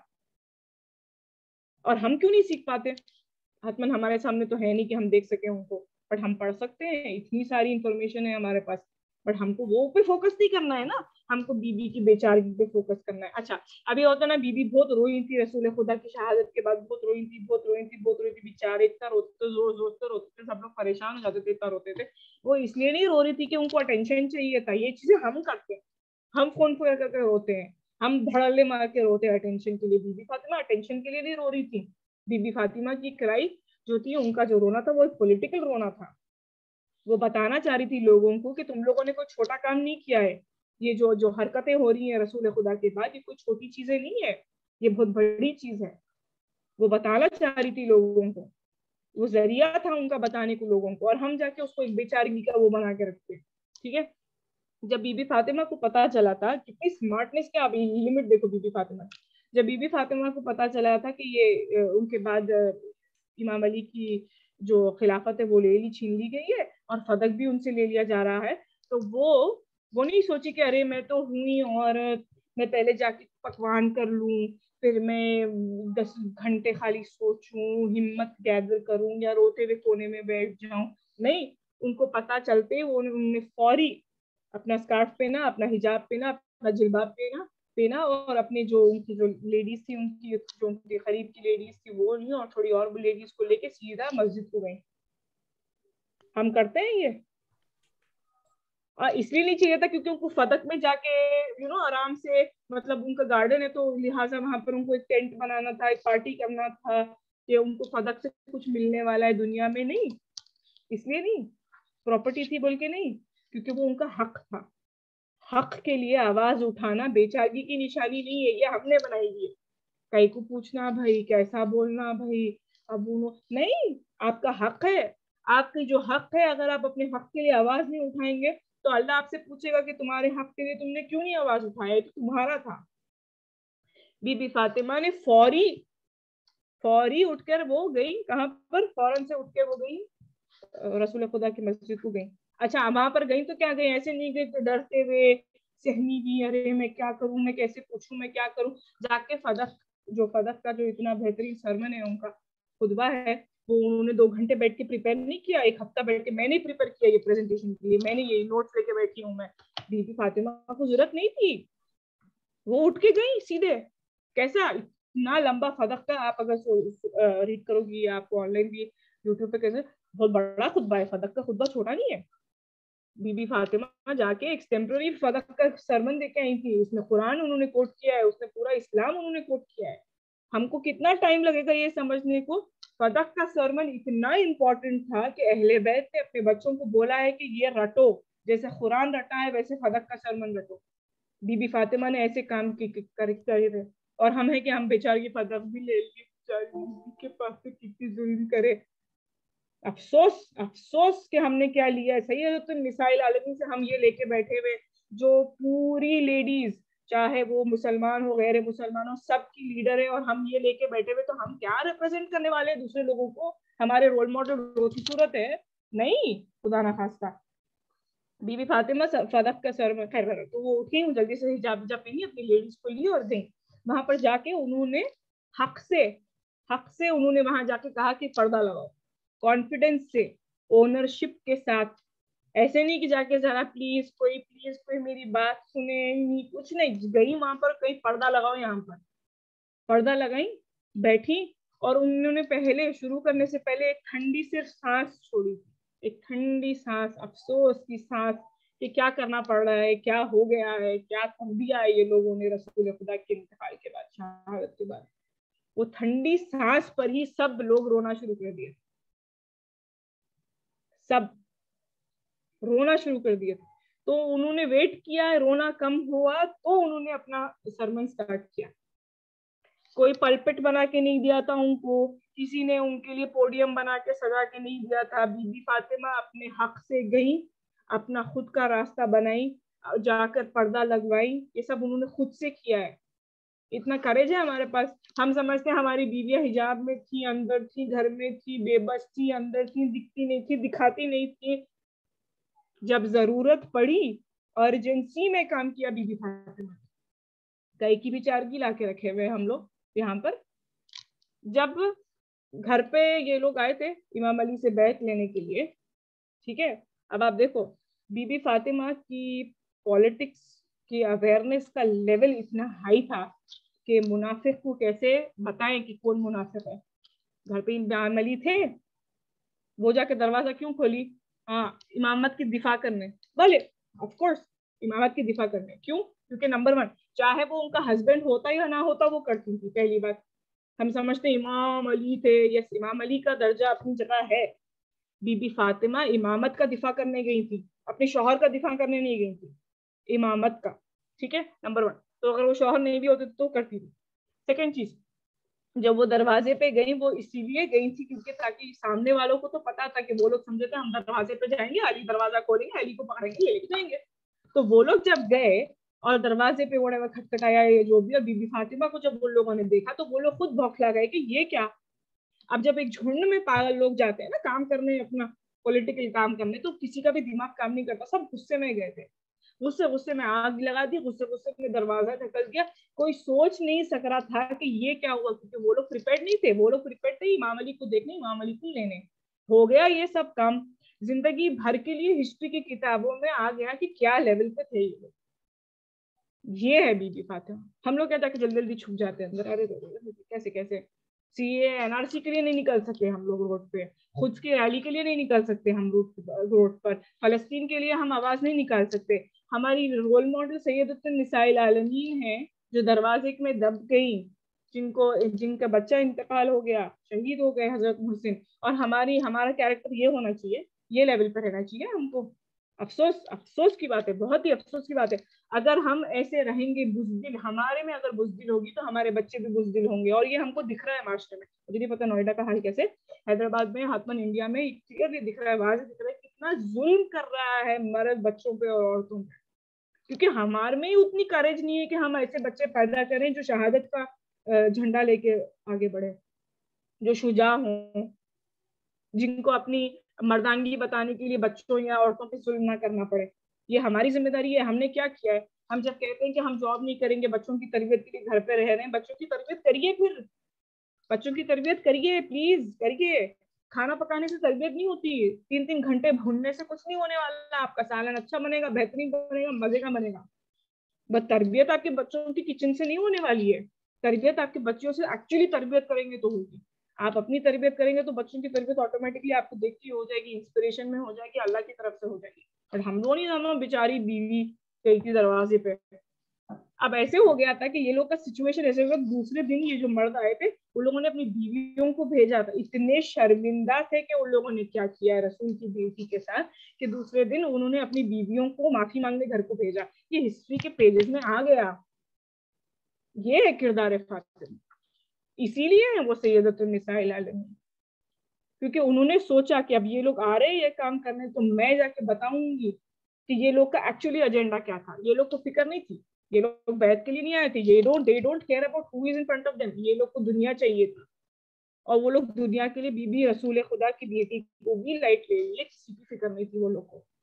और हम क्यों नहीं सीख पाते? हतमन हमारे सामने तो है नहीं कि हम देख सके उनको, बट हम पढ़ सकते हैं, इतनी सारी इंफॉर्मेशन है हमारे पास, बट हमको वो पे फोकस नहीं करना है ना, हमको बीबी की बेचारगी पे फोकस करना है। अच्छा, अभी होता ना, बीबी बहुत रोई थी रसूल खुदा की शहादत के बाद, बहुत रोई थी, बहुत रोई थी, बहुत रोई थी, बेचारे इतना रोते, जोर जोर से रोते थे, सब लोग परेशान हो जाते थे, इतना रोते थे। वो इसलिए नहीं रो रही थी कि उनको अटेंशन चाहिए था, ये चीजें हम करते हैं, हम फोन पे करके रोते हैं, हम धड़ल्ले मार के रोते हैं अटेंशन के लिए। बीबी फातिमा अटेंशन के लिए नहीं रो रही थी। बीबी फातिमा की क्राई जो थी, उनका जो रोना था वो एक पॉलिटिकल रोना था। वो बताना चाह रही थी लोगों को कि तुम लोगों ने कोई छोटा काम नहीं किया है, ये जो जो हरकतें हो रही हैं रसूल खुदा के बाद, ये कोई छोटी चीजें नहीं है, ये बहुत बड़ी चीज है। वो बताना चाह रही थी लोगों को, वो जरिया था उनका बताने को लोगों को, और हम जाके उसको एक बेचारगी का वो बना के रखते। ठीक है, जब बीबी फातिमा को पता चला था, कितनी स्मार्टनेस के आप लिमिट देखो बीबी फातिमा, जब बीबी फातिमा को पता चला था कि ये उनके बाद इमाम अली की जो खिलाफत है वो छीन ली गई है और फदक भी उनसे ले लिया जा रहा है, तो वो नहीं सोची कि अरे मैं तो हुई और मैं पहले जाके पकवान कर लूं, फिर मैं 10 घंटे खाली सोचूं, हिम्मत गैदर करूं, या रोते हुए कोने में बैठ जाऊं। नहीं, उनको पता चलते वो उन्होंने फौरी अपना स्कार्फ पहना, अपना हिजाब पहना, अपना जिलबाब पहना और अपने जो उनकी जो लेडीज थी, उनकी जो उनके करीब की लेडीज थी वो ली, और थोड़ी और लेडीज को लेके सीधा मस्जिद को गई। हम करते हैं ये? और इसलिए नहीं चाहिए था क्योंकि उनको फदक में जाके आराम से, मतलब उनका गार्डन है तो लिहाजा वहां पर उनको एक टेंट बनाना था, एक पार्टी करना था, कि उनको फदक से कुछ मिलने वाला है दुनिया में, नहीं, इसलिए नहीं, प्रॉपर्टी थी बोल के नहीं, क्योंकि वो उनका हक था। हक के लिए आवाज उठाना बेचारगी की निशानी नहीं है, ये हमने बनाई है। कई को पूछना भाई कैसा बोलना भाई, अब नहीं, आपका हक है, आपकी जो हक है, अगर आप अपने हक के लिए आवाज नहीं उठाएंगे तो अल्लाह आपसे पूछेगा कि तुम्हारे हक के लिए तुमने क्यों नहीं आवाज उठाया, तो तुम्हारा था। बीबी फातिमा ने फौरी उठकर वो गई, कहां पर? फौरन से उठकर वो गई रसूल खुदा की मस्जिद को गई। अच्छा, वहां पर गई तो क्या गई? ऐसे नहीं गई तो डरते हुए, सहमी भी, अरे मैं क्या करूं, मैं कैसे पूछूं, मैं क्या करूं। जाके फदक का जो इतना बेहतरीन सरमन है, उनका खुतबा है, वो उन्होंने 2 घंटे बैठ के प्रिपेयर नहीं किया, 1 हफ्ता बैठ के मैंने प्रिपेयर किया ये प्रेजेंटेशन के लिए, मैंने ये नोट्स लेके बैठी हूँ मैं। बीबी फातिमा को जरूरत नहीं थी, वो उठ के गई सीधे। कैसा इतना लंबा फदक का, आप अगर रीड करोगी, आपको ऑनलाइन भी यूट्यूब पे, कैसे बहुत बड़ा खुतबा है, फदक का खुतबा छोटा नहीं है। बीबी फातिमा जाके एक टेम्पररी फदक का सरमन देके आई थी, उसमें कुरान उन्होंने कोट किया है, उसमें पूरा इस्लाम उन्होंने कोट किया है। हमको कितना टाइम लगेगा ये समझने को? फदक का सरमन इतना इंपॉर्टेंट था कि अहले बैत ने अपने बच्चों को बोला है कि ये रटो, जैसे कुरान रटा है वैसे फदक का सरमन रटो। बीबी फातिमा ने ऐसे काम करे थे, और हम है कि हम बेचारी फदक भी ले लिए, बेचारी के पास से कितनी जुल्म करे। अफसोस अफसोस कि हमने क्या लिया है। सही है, तो मिसाइल आलमी से हम ये लेके बैठे हुए, जो पूरी लेडीज, चाहे वो मुसलमान हो गैर मुसलमान हो, सबकी लीडर है, और हम ये लेके बैठे हुए, तो हम क्या रिप्रेजेंट करने वाले हैं दूसरे लोगों को? हमारे रोल मॉडल रोती सूरत है? नहीं, खुदा ना खास्ता। बीबी फातिमा फदक का सर, खैर, तो वो उठी, जल्दी से हिजाब पहनी, अपनी लेडीज को ली और गई। वहां पर जाके उन्होंने हक से उन्होंने वहां जाके कहा कि पर्दा लगाओ, कॉन्फिडेंस से, ओनरशिप के साथ। ऐसे नहीं कि जाके जरा प्लीज कोई मेरी बात सुने, नहीं, कुछ नहीं, गई वहां पर, कहीं पर्दा लगाओ, यहाँ पर पर्दा लगाई, बैठी, और उन्होंने पहले शुरू करने से पहले एक ठंडी सिर्फ सांस छोड़ी, एक ठंडी सांस, अफसोस की सांस, कि क्या करना पड़ रहा है, क्या हो गया है, क्या कर दिया है ये लोगों ने रसूल खुदा के इंतकाल के बाद, शहादत के बाद। वो ठंडी सांस पर ही सब लोग रोना शुरू कर दिए, सब रोना शुरू कर दिए। तो उन्होंने वेट किया, रोना कम हुआ तो उन्होंने अपना सरमन स्टार्ट किया। कोई पलपिट बना के नहीं दिया था उनको, किसी ने उनके लिए पोडियम बना के सजा के नहीं दिया था। बीबी फातिमा अपने हक से गई, अपना खुद का रास्ता बनाई, जाकर पर्दा लगवाई, ये सब उन्होंने खुद से किया है। इतना करेज है हमारे पास। हम समझते हैं हमारी बीवियां हिजाब में थी, अंदर थी, घर में थी, बेबस थी, अंदर थी, दिखती नहीं थी, दिखाती नहीं थी। जब जरूरत पड़ी, अर्जेंसी में काम किया बीबी फातिमा। गाय की भी चारगी ला के रखे हुए हम लोग यहाँ पर। जब घर पे ये लोग आए थे इमाम अली से बैत लेने के लिए, ठीक है, अब आप देखो बीबी फातिमा की पॉलिटिक्स की अवेयरनेस का लेवल इतना हाई था कि मुनाफिक को कैसे बताएं कि कौन मुनाफिक है। घर पे इमाम अली थे, वो जाके दरवाजा क्यों खोली? हाँ, इमामत की दिफा करने। बोले ऑफ कोर्स इमामत की दिफा करने। क्यों? क्योंकि नंबर 1, चाहे वो उनका हस्बैंड होता या ना होता, वो करती थी। पहली बात, हम समझते इमाम अली थे, यस इमाम अली का दर्जा अपनी जगह है। बीबी फातिमा इमामत का दिफा करने गई थी, अपने शौहर का दिफा करने नहीं गई थी, इमामत का। ठीक है, नंबर 1। तो अगर वो शौहर नहीं भी होते तो करती थी। सेकेंड चीज, जब वो दरवाजे पे गई, वो इसीलिए गई थी क्योंकि ताकि सामने वालों को तो पता था कि वो लोग समझे थे हम दरवाजे पे जाएंगे, अली दरवाजा खोलेंगे, अली को पकड़ेंगे, लेके जाएंगे। तो वो लोग जब गए और दरवाजे पे वो खटखटाया ये जो भी, और बीबी फातिमा को जब उन लोगों ने देखा तो वो लोग खुद बौखला गए कि ये क्या। अब जब एक झुंड में पागल लोग जाते हैं ना काम करने, अपना पॉलिटिकल काम करने, तो किसी का भी दिमाग काम नहीं करता। सब गुस्से में गए थे, गुस्से गुस्से में आग लगा दी, गुस्से गुस्से में दरवाजा ढकल दिया। कोई सोच नहीं सक रहा था कि ये क्या हुआ, क्योंकि वो लोग प्रिपेयर्ड नहीं थे। वो लोग प्रिपेयर्ड थे इमाम अली को देखने, इमाम अली को लेने। हो गया ये सब काम। जिंदगी भर के लिए हिस्ट्री की किताबों में आ गया कि क्या लेवल पे थे ये लोग। ये है बीबी फातिमा। हम लोग क्या जाके जल्दी जल्दी छुप जाते हैं अंदर, अरे कैसे कैसे। सीए एनआरसी के लिए नहीं निकल सकते हम लोग रोड पे, खुद की रैली के लिए नहीं निकल सकते हम रोड पर, फलस्तीन के लिए हम आवाज नहीं निकाल सकते। हमारी रोल मॉडल सैयदतुन निसाइल आलमीन है, जो दरवाजे में दब गई, जिनका बच्चा इंतकाल हो गया, शहीद हो गए हजरत मुहसिन। और हमारा कैरेक्टर ये होना चाहिए, ये लेवल पर रहना चाहिए हमको। अफसोस की बात है, बहुत ही अफसोस की बात है। अगर हम ऐसे रहेंगे बुजदिल, हमारे में अगर बुजदिल होगी तो हमारे बच्चे भी बुजदिल होंगे। और ये हमको दिख रहा है मास्टर में। मुझे नहीं पता नोएडा का हाल कैसे, हैदराबाद में, हाथमन इंडिया में क्लियरली दिख रहा है, वाज़ेह दिख रहा है कितना जुल्म कर रहा है मर्द बच्चों पे और औरतों पे। क्योंकि हमारे में उतनी करेज नहीं है कि हम ऐसे बच्चे पैदा करें जो शहादत का झंडा लेके आगे बढ़े, जो शुजा हों, जिनको अपनी मर्दानगी बताने के लिए बच्चों या औरतों पे जुल्म ना करना पड़े। ये हमारी जिम्मेदारी है। हमने क्या किया है? हम जब कहते हैं कि हम जॉब नहीं करेंगे, बच्चों की तरबियत के लिए घर पे रह रहे हैं, बच्चों की तरबियत करिए, फिर बच्चों की तरबियत करिए, प्लीज करिए। खाना पकाने से तरबियत नहीं होती, 3-3 घंटे भूनने से कुछ नहीं होने वाला। आपका सालन अच्छा बनेगा, बेहतरीन बनेगा, मजे का बनेगा, बस तरबियत आपके बच्चों की किचन से नहीं होने वाली है। तरबियत आपके बच्चों से एक्चुअली तरबियत करेंगे तो होगी। आप अपनी तरबियत करेंगे तो बच्चों की तरबियत ऑटोमेटिकली आपको देखती हो जाएगी, इंस्पिरेशन में हो जाएगी, अल्लाह की तरफ से हो जाएगी। और हम लोग नहीं जाना, बेचारी बीवी गई थी दरवाजे पे। अब ऐसे हो गया था कि ये लोग का सिचुएशन ऐसे हुआ, दूसरे दिन ये जो मर्द आए थे उन लोगों ने अपनी बीवियों को भेजा था। इतने शर्मिंदा थे कि उन लोगों ने क्या किया रसूल की बेटी के साथ, कि दूसरे दिन उन्होंने अपनी बीवियों को माफी मांगने घर को भेजा। ये हिस्ट्री के पेजेस में आ गया। ये है किरदार फातिमा। इसीलिए है वो सैयदतुन निसाइल आलमीन, क्योंकि उन्होंने सोचा कि अब ये लोग आ रहे हैं ये काम करने, तो मैं जाके बताऊंगी कि ये लोग का एक्चुअली एजेंडा क्या था। ये लोग को फिक्र नहीं थी, ये लोग बैत के लिए नहीं आए थे। They don't care about who is in front of them. ये लोग को दुनिया चाहिए थी, और वो लोग दुनिया के लिए बीबी रसूल खुदा की बेटी को भी लाइट ले लिए, किसी की फिक्र नहीं थी वो लोग को।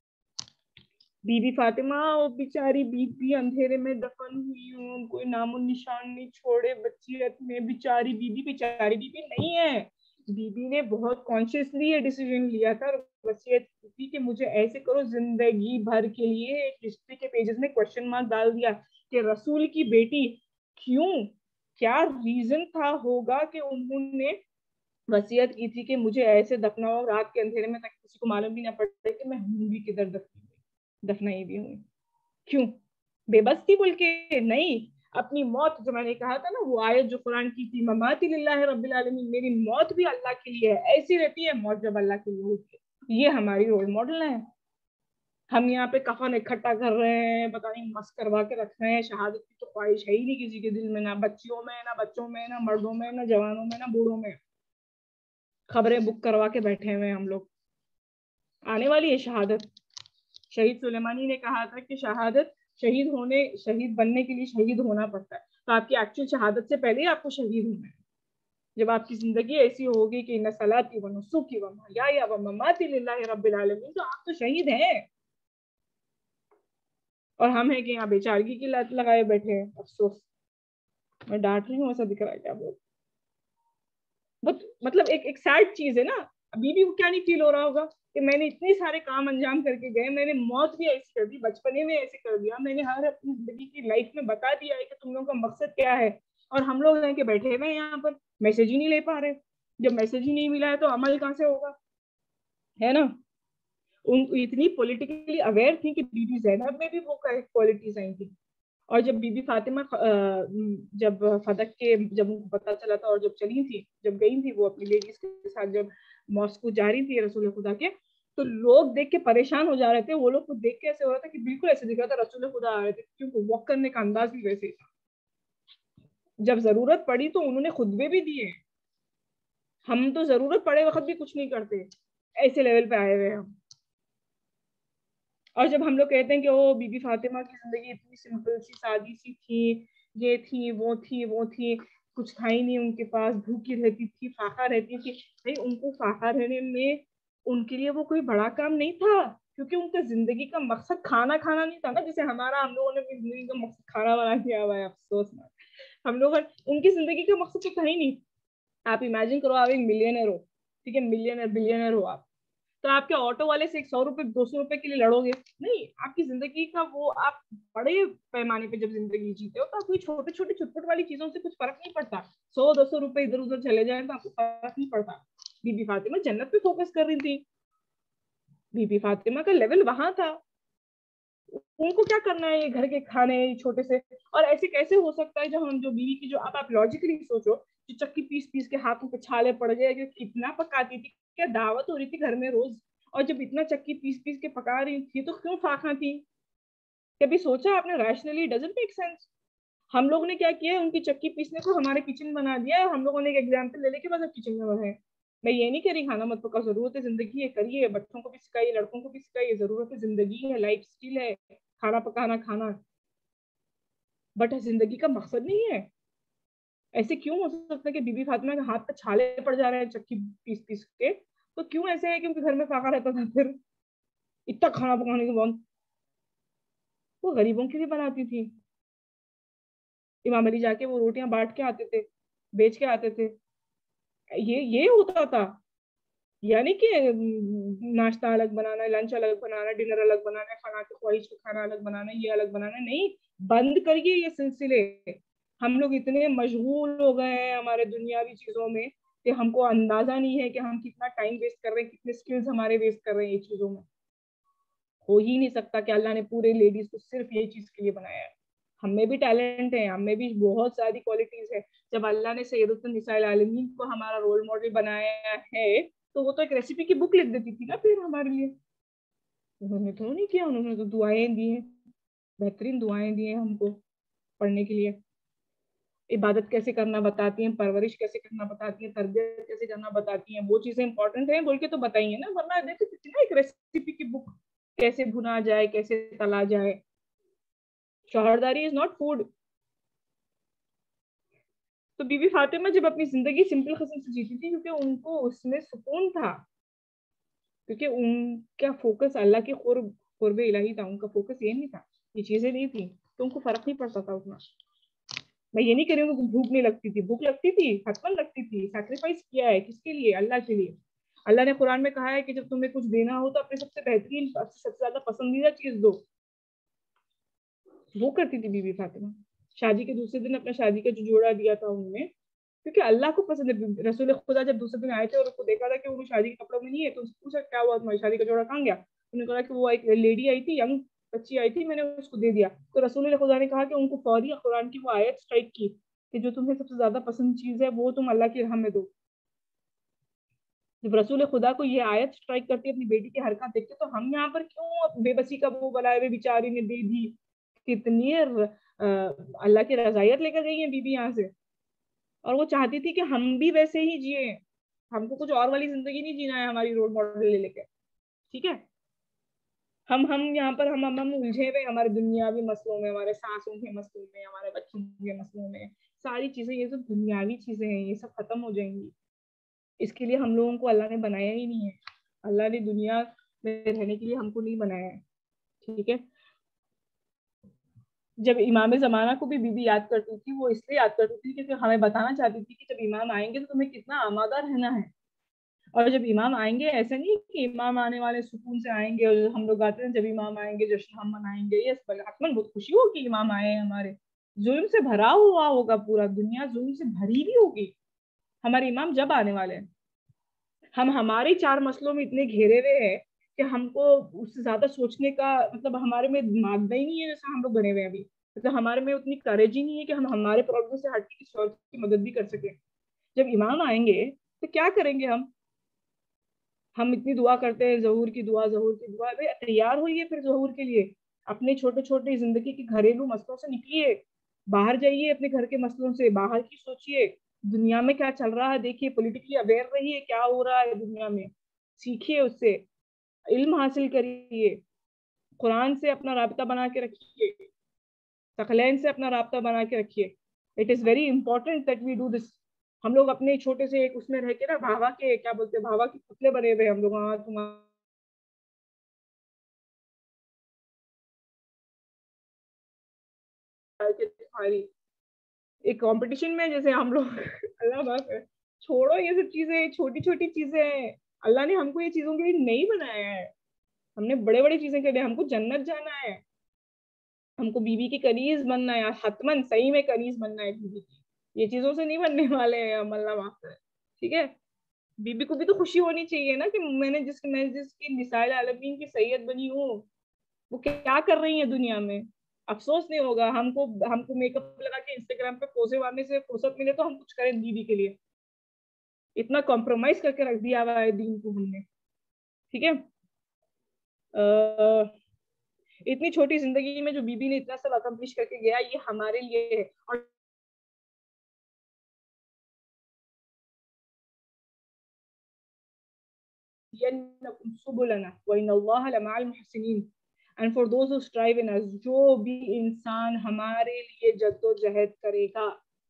बीबी फातिमा और बेचारी बीबी अंधेरे में दफन हुई हूँ, कोई नामो निशान नहीं छोड़े बच्चियत में। बेचारी बीबी नहीं है। बीबी ने बहुत कॉन्शियसली ये डिसीजन लिया था, वसीयत की कि मुझे ऐसे करो। जिंदगी भर के लिए एक हिस्ट्री के पेजेस में क्वेश्चन मार्क डाल दिया कि रसूल की बेटी क्यों, क्या रीजन था होगा कि उन्होंने वसीयत की थी कि मुझे ऐसे दफनाओ रात के अंधेरे में, ताकि किसी को मालूम भी ना पड़े कि मैं हूँ भी किधर, दफनाई भी हुई। क्यों? बेबस थी बोल के नहीं, अपनी मौत, जो मैंने कहा था ना वो आयत जो कुरान की थी, ममाती लिल्लाहि रब्बिल आलमीन, मेरी मौत भी अल्लाह के लिए है। ऐसी रहती है मौत जब अल्लाह के लिए होती है। ये हमारी रोल मॉडल है। हम यहाँ पे कफन इकट्ठा कर रहे हैं, पता नहीं मस्त करवा के रख रहे हैं। शहादत की तो ख्वाहिश है ही नहीं किसी के दिल में, ना बच्चियों में, ना बच्चों में, ना मर्दों में, ना जवानों में, ना बूढ़ों में। खबरें बुक करवा के बैठे हुए हैं हम लोग। आने वाली है शहादत। शहीद सुलेमानी ने कहा था कि शहादत शहीद बनने के लिए शहीद होना पड़ता है। तो आपकी एक्चुअल शहादत से पहले ही आपको शहीद होना है। जब आपकी जिंदगी ऐसी होगी कि इन्ना सलाती व नुसुकी व महयाया व ममाती लिल्लाहि रब्बिल आलमीन, तो आप तो शहीद हैं। और हम हैं कि यहाँ बेचारगी की लत लगाए बैठे हैं। अफसोस, मैं डांट रही हूँ, ऐसा दिख रहा है क्या बहुत मतलब एक सैड चीज है ना। बीबी को क्या नहीं फील हो रहा होगा कि मैंने इतने सारे काम अंजाम करके गए, मैंने मौत भी ऐसी कर दी, बचपने में ऐसे कर दिया, मैंने हर अपनी जिंदगी की लाइफ में बता दिया है कि तुम लोगों का मकसद क्या है, और हम लोग हैं कि बैठे हुए यहाँ पर मैसेज ही नहीं ले पा रहे। जब मैसेज ही नहीं मिला है तो अमल कहाँ से होगा, है ना। उन इतनी पॉलिटिकली अवेयर थी कि बीबी ज़ैनब में भी वो क्वालिटीज आई थी। और जब बीबी फातिमा जब फदक के जब उनको पता चला था और जब गई थी वो अपनी लेडीज के साथ, जब मॉस्को जा रही थी रसूल खुदा के, तो लोग देख के परेशान हो जा रहे थे। वो लोग को देख के ऐसे हो रहा था कि बिल्कुल ऐसे दिख रहा था रसूल खुदा आ रहे थे, क्योंकि वॉक करने का अंदाज भी वैसे ही था। जब जरूरत पड़ी तो उन्होंने खुतबे भी दिए। हम तो जरूरत पड़े वक्त भी कुछ नहीं करते, ऐसे लेवल पे आए हुए हम। और जब हम लोग कहते हैं कि ओ बीबी फातिमा की जिंदगी इतनी सिंपल सी सादी सी थी, ये थी वो थी, कुछ था ही नहीं उनके पास, भूखी रहती थी, फाका रहती थी। नहीं, उनको फाका रहने में उनके लिए वो कोई बड़ा काम नहीं था, क्योंकि उनका जिंदगी का मकसद खाना खाना नहीं था ना, जैसे हम लोगों ने अपनी जिंदगी का मकसद खाना बना दिया हुआ है। अफसोस ना, हम लोग उनकी जिंदगी का मकसद तो था ही नहीं। आप इमेजिन करो, आप एक मिलियनर हो, ठीक है, मिलियनर बिलियनर हो आप, तो आपके ऑटो वाले से 100 रुपए 200 रुपए के लिए लड़ोगे? नहीं, आपकी जिंदगी का वो, आप बड़े पैमाने पे जब जिंदगी जीते हो तो आपको छोटे छोटे छुटपुट वाली चीजों से कुछ फर्क नहीं पड़ता। 100-200 रुपए इधर उधर चले जाए तो आपको फर्क नहीं पड़ता। बीबी फातिमा जन्नत पे फोकस कर रही थी, बीबी फातिमा का लेवल वहां था। उनको क्या करना है ये घर के खाने छोटे से। और ऐसे कैसे हो सकता है जो बीवी की, जो आप लॉजिकली सोचो, जो चक्की पीस पीस के हाथों पे छाले पड़ गए, जो कितना पकाती थी, क्या दावत हो रही थी घर में रोज, और जब इतना चक्की पीस पीस के पका रही थी तो क्यों फाका थी? कभी सोचा आपने रैशनली? Doesn't make sense. हम लोग ने क्या किया, उनकी चक्की पीसने को हमारे किचन बना दिया है। हम लोगों ने एक एग्जाम्पल ले लेके बस अब किचन में बनाए। मैं ये नहीं कह रही खाना मत पका, जरूरत है जिंदगी है, करिए, बच्चों को भी सिखाइए, लड़कों को भी सिखाइए, जरूरत है जिंदगी है, लाइफ स्किल है खाना पकाना खाना, बट जिंदगी का मकसद नहीं है। ऐसे क्यों हो सकता है कि बीबी फातिमा के हाथ पे छाले पड़ जा रहे हैं चक्की पीस पीस के? तो क्यों ऐसे है कि उनके घर में फाका रहता था फिर इतना खाना पकाने के बाद? वो गरीबों के लिए बनाती थी। इमाम अली जाके वो रोटियां बांट के आते थे, बेच के आते थे। ये होता था, यानी कि नाश्ता अलग बनाना, लंच अलग बनाना, डिनर अलग बनाना, खाना के ख्वाहिश का खाना अलग बनाना, ये अलग बनाना नहीं। बंद करिए ये सिलसिले। हम लोग इतने मशगूल हो गए हैं हमारे दुनियावी चीजों में कि हमको अंदाजा नहीं है कि हम कितना टाइम वेस्ट कर रहे हैं, कितने स्किल्स हमारे वेस्ट कर रहे हैं ये चीजों में। हो ही नहीं सकता कि अल्लाह ने पूरे लेडीज को सिर्फ ये चीज के लिए बनाया है। हम में भी टैलेंट है, हम में भी बहुत सारी क्वालिटीज है। जब अल्लाह ने सैयदतुन निसाइल आलमीन को हमारा रोल मॉडल बनाया है, तो वो तो एक रेसिपी की बुक लिख देती थी ना फिर हमारे लिए। उन्होंने तो नहीं किया, उन्होंने तो दुआएं दी हैं, बेहतरीन दुआएं दी हैं हमको पढ़ने के लिए। इबादत कैसे करना बताती हैं, परवरिश कैसे करना बताती हैं, तरबियत कैसे करना बताती हैं, वो चीजें इंपॉर्टेंट है बोल के तो बताइए ना, वरना देखो कितना एक रेसिपी की बुक, कैसे भुना जाए, कैसे तला जाए। शौहरदारी इज नॉट फूड। तो बीबी फातिमा जब अपनी जिंदगी सिंपल किस्म से जीती थी, क्योंकि उनको उसमें सुकून था, क्योंकि उनका फोकस अल्लाह के कुर्ब इलाही था। उनका फोकस ये नहीं था, ये चीजें नहीं थी, तो उनको फर्क नहीं पड़ता था उतना। मैं ये नहीं कह रही हूँ भूख नहीं लगती थी, भूख लगती थी, हतमन लगती थी। सैक्रिफाइस किया है किसके लिए? अल्लाह के लिए। अल्लाह ने कुरान में कहा है कि जब तुम्हें कुछ देना हो तो अपने सबसे बेहतरीन, सबसे ज्यादा पसंदीदा चीज दो। वो करती थी बीबी फातिमा। शादी के दूसरे दिन अपना शादी का जो जोड़ा दिया था उन्होंने, क्योंकि अल्लाह को पसंद है। रसूल खुदा जब दूसरे दिन आए थे और उसको देखा था कि वो शादी के कपड़ों में नहीं है, तो उसको पूछा क्या हुआ, तुम्हारी शादी का जोड़ा कहाँ गया? उन्होंने कहा कि वो एक लेडी आई थी, यंग बच्ची आई थी, मैंने उसको दे दिया। तो रसूल खुदा ने कहा कि उनको फौरी कुरान की वो आयत स्ट्राइक की कि जो तुम्हें सबसे ज्यादा पसंद चीज है वो तुम अल्लाह की राह में दो। जब रसूल खुदा को ये आयत स्ट्राइक करती है अपनी बेटी की हरकत देख के, तो हम यहाँ पर क्यों बेबसी का वो बनाए हुए, बेचारी ने दे दी। कितनी अल्लाह की रजायत लेकर गई है बीबी यहाँ से, और वो चाहती थी कि हम भी वैसे ही जिए। हमको कुछ और वाली जिंदगी नहीं जीना है हमारी रोल मॉडल ले लेके, ठीक है। हम यहाँ पर हम उलझे हुए हमारे दुनियावी मसलों में, हमारे सांसों के मसलों में, हमारे बच्चों के मसलों में, सारी चीजें, ये सब दुनियावी चीजें हैं, ये सब खत्म हो जाएंगी। इसके लिए हम लोगों को अल्लाह ने बनाया ही नहीं है। अल्लाह ने दुनिया में रहने के लिए हमको नहीं बनाया है, ठीक है। जब इमाम जमाना को भी बीबी याद करती थी, वो इसलिए याद करती थी क्योंकि हमें बताना चाहती थी कि जब इमाम आएंगे तो तुम्हें कितना आमादा रहना है। और जब इमाम आएंगे, ऐसा नहीं कि इमाम आने वाले सुकून से आएंगे, और हम लोग आते हैं जब इमाम आएंगे जश्न हम मनाएंगे, ये हतमन बहुत खुशी हो कि इमाम आए हैं हमारे। जुल्म से भरा हुआ होगा पूरा दुनिया, जुल्म से भरी भी होगी। हमारे इमाम जब आने वाले हैं, हम हमारे 4 मसलों में इतने घेरे हुए हैं कि हमको उससे ज्यादा सोचने का मतलब हमारे में दिमाग ही नहीं है, जैसा हम लोग बने हुए हैं अभी। मतलब हमारे में उतनी करेज ही नहीं है कि हम हमारे प्रॉब्लम से हट के किसी और की मदद भी कर सके। जब इमाम आएंगे तो क्या करेंगे हम इतनी दुआ करते हैं, ज़हूर की दुआ, ज़हूर की दुआ। भाई तैयार होइए फिर ज़हूर के लिए। अपने छोटे छोटे जिंदगी के घरेलू मसलों से निकलिए, बाहर जाइए, अपने घर के मसलों से बाहर की सोचिए, दुनिया में क्या चल रहा है देखिए, पॉलिटिकली अवेयर रहिए क्या हो रहा है दुनिया में, सीखिए उससे, इल्म हासिल करिए, कुरान से अपना राब्ता बना के रखिए, तखलैन से अपना राब्ता बना के रखिए। It is very important that we do this. हम लोग अपने छोटे से एक उसमें रह के ना, भावा के क्या बोलते हैं, भावा के पुतले बने हुए हम लोग। हाँ तुम्हारे एक कंपटीशन में जैसे हम लोग अल्लाह माफ करे, छोड़ो ये सब चीजें, छोटी छोटी चीजें हैं। अल्लाह ने हमको ये चीजों के लिए नहीं बनाया है। हमने बड़े बड़े चीजें कर दी, हमको जन्नत जाना है, हमको बीवी की कनीज बनना है, हतमन सही में कनीज बनना है बीवी की। ये चीजों से नहीं बनने वाले हैं हम, अल्लाह माफ करे, ठीक है। बीबी को भी तो खुशी होनी चाहिए ना कि मैं जिसकी निसाइल आलमीन की सैयद बनी हूँ, वो क्या कर रही है दुनिया में। अफसोस नहीं होगा हमको, हमको मेकअप लगा के इंस्टाग्राम पे पोजे मारने से फुर्सत मिले तो हम कुछ करें बीबी के लिए। इतना कॉम्प्रोमाइज करके रख दिया हुआ है दीन को हमने, ठीक है। इतनी छोटी जिंदगी में जो बीबी ने इतना सब अकम्प्लिश करके गया, ये हमारे लिए है। और and for those who strive in us, जो भी इंसान हमारे लिए जद्दोजहद करेगा,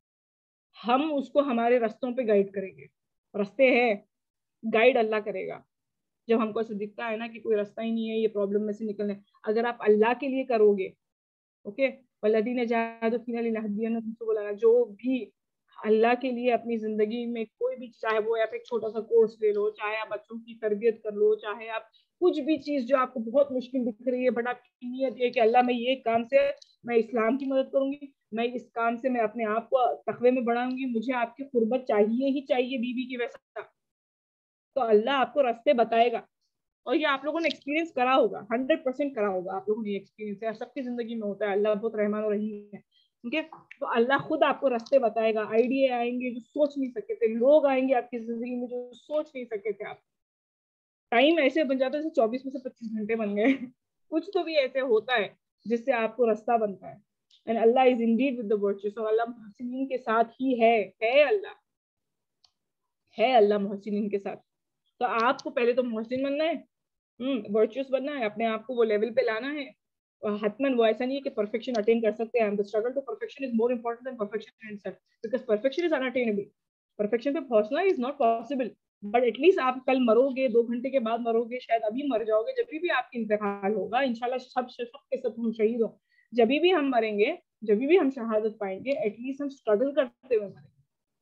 हम उसको हमारे रास्तों पे गाइड करेंगे। रास्ते हैं, गाइड अल्लाह करेगा। जब हमको ऐसा दिखता है ना कि कोई रास्ता ही नहीं है ये प्रॉब्लम में से निकलने, अगर आप अल्लाह के लिए करोगे, ओके, वल्लज़ीना जाहदू फीना लनहदियन्नहुम सुबुलना, जो भी अल्लाह के लिए अपनी जिंदगी में कोई भी, चाहे वो आप एक छोटा सा कोर्स ले लो, चाहे आप बच्चों की तरबियत कर लो, चाहे आप कुछ भी चीज जो आपको बहुत मुश्किल दिख रही है, बट आपकी नीयत है कि अल्लाह मैं ये काम से मैं इस्लाम की मदद करूंगी, मैं इस काम से मैं अपने आप को तकवे में बढ़ाऊंगी, मुझे आपकी कुर्बत चाहिए ही चाहिए बीवी की वैसा, तो अल्लाह आपको रास्ते बताएगा। और ये आप लोगों ने एक्सपीरियंस करा होगा, 100% करा होगा आप लोगों ने एक्सपीरियंस है, सबकी जिंदगी में होता है। अल्लाह बहुत रहमान और रहीम है, ठीक है। तो अल्लाह खुद आपको रास्ते बताएगा, आइडिया आएंगे जो सोच नहीं सके थे, लोग आएंगे आपकी जिंदगी में जो सोच नहीं सके थे आप। टाइम ऐसे बन जाता है 24 में से 25 घंटे बन गए कुछ तो भी ऐसे होता है जिससे आपको रास्ता बनता है। And Allah is indeed with the virtuous, Allah अल्लाह मुहसिनीन के साथ ही है अल्लाह है, अल्लाह मुहसिनीन के साथ। तो आपको पहले तो मुहसिन बनना है, वर्चुअस बनना है, अपने आप को वो लेवल पे लाना है। और हतमन वो ऐसा नहीं है कि परफेक्शन अटेन कर सकते हैं, the struggle to perfection is more important than perfection in itself, because perfection is unattainable. Perfection पे पहुंचना is not possible, but at least आप कल मरोगे, 2 घंटे के बाद मरोगे, शायद अभी मर जाओगे, जब भी आपकी इंतकाल होगा, इंशाल्लाह सब के सब हम शहीद हो, जब भी हम मरेंगे, जब भी हम शहादत पाएंगे, एटलीस्ट हम स्ट्रगल करते हुए मरेंगे।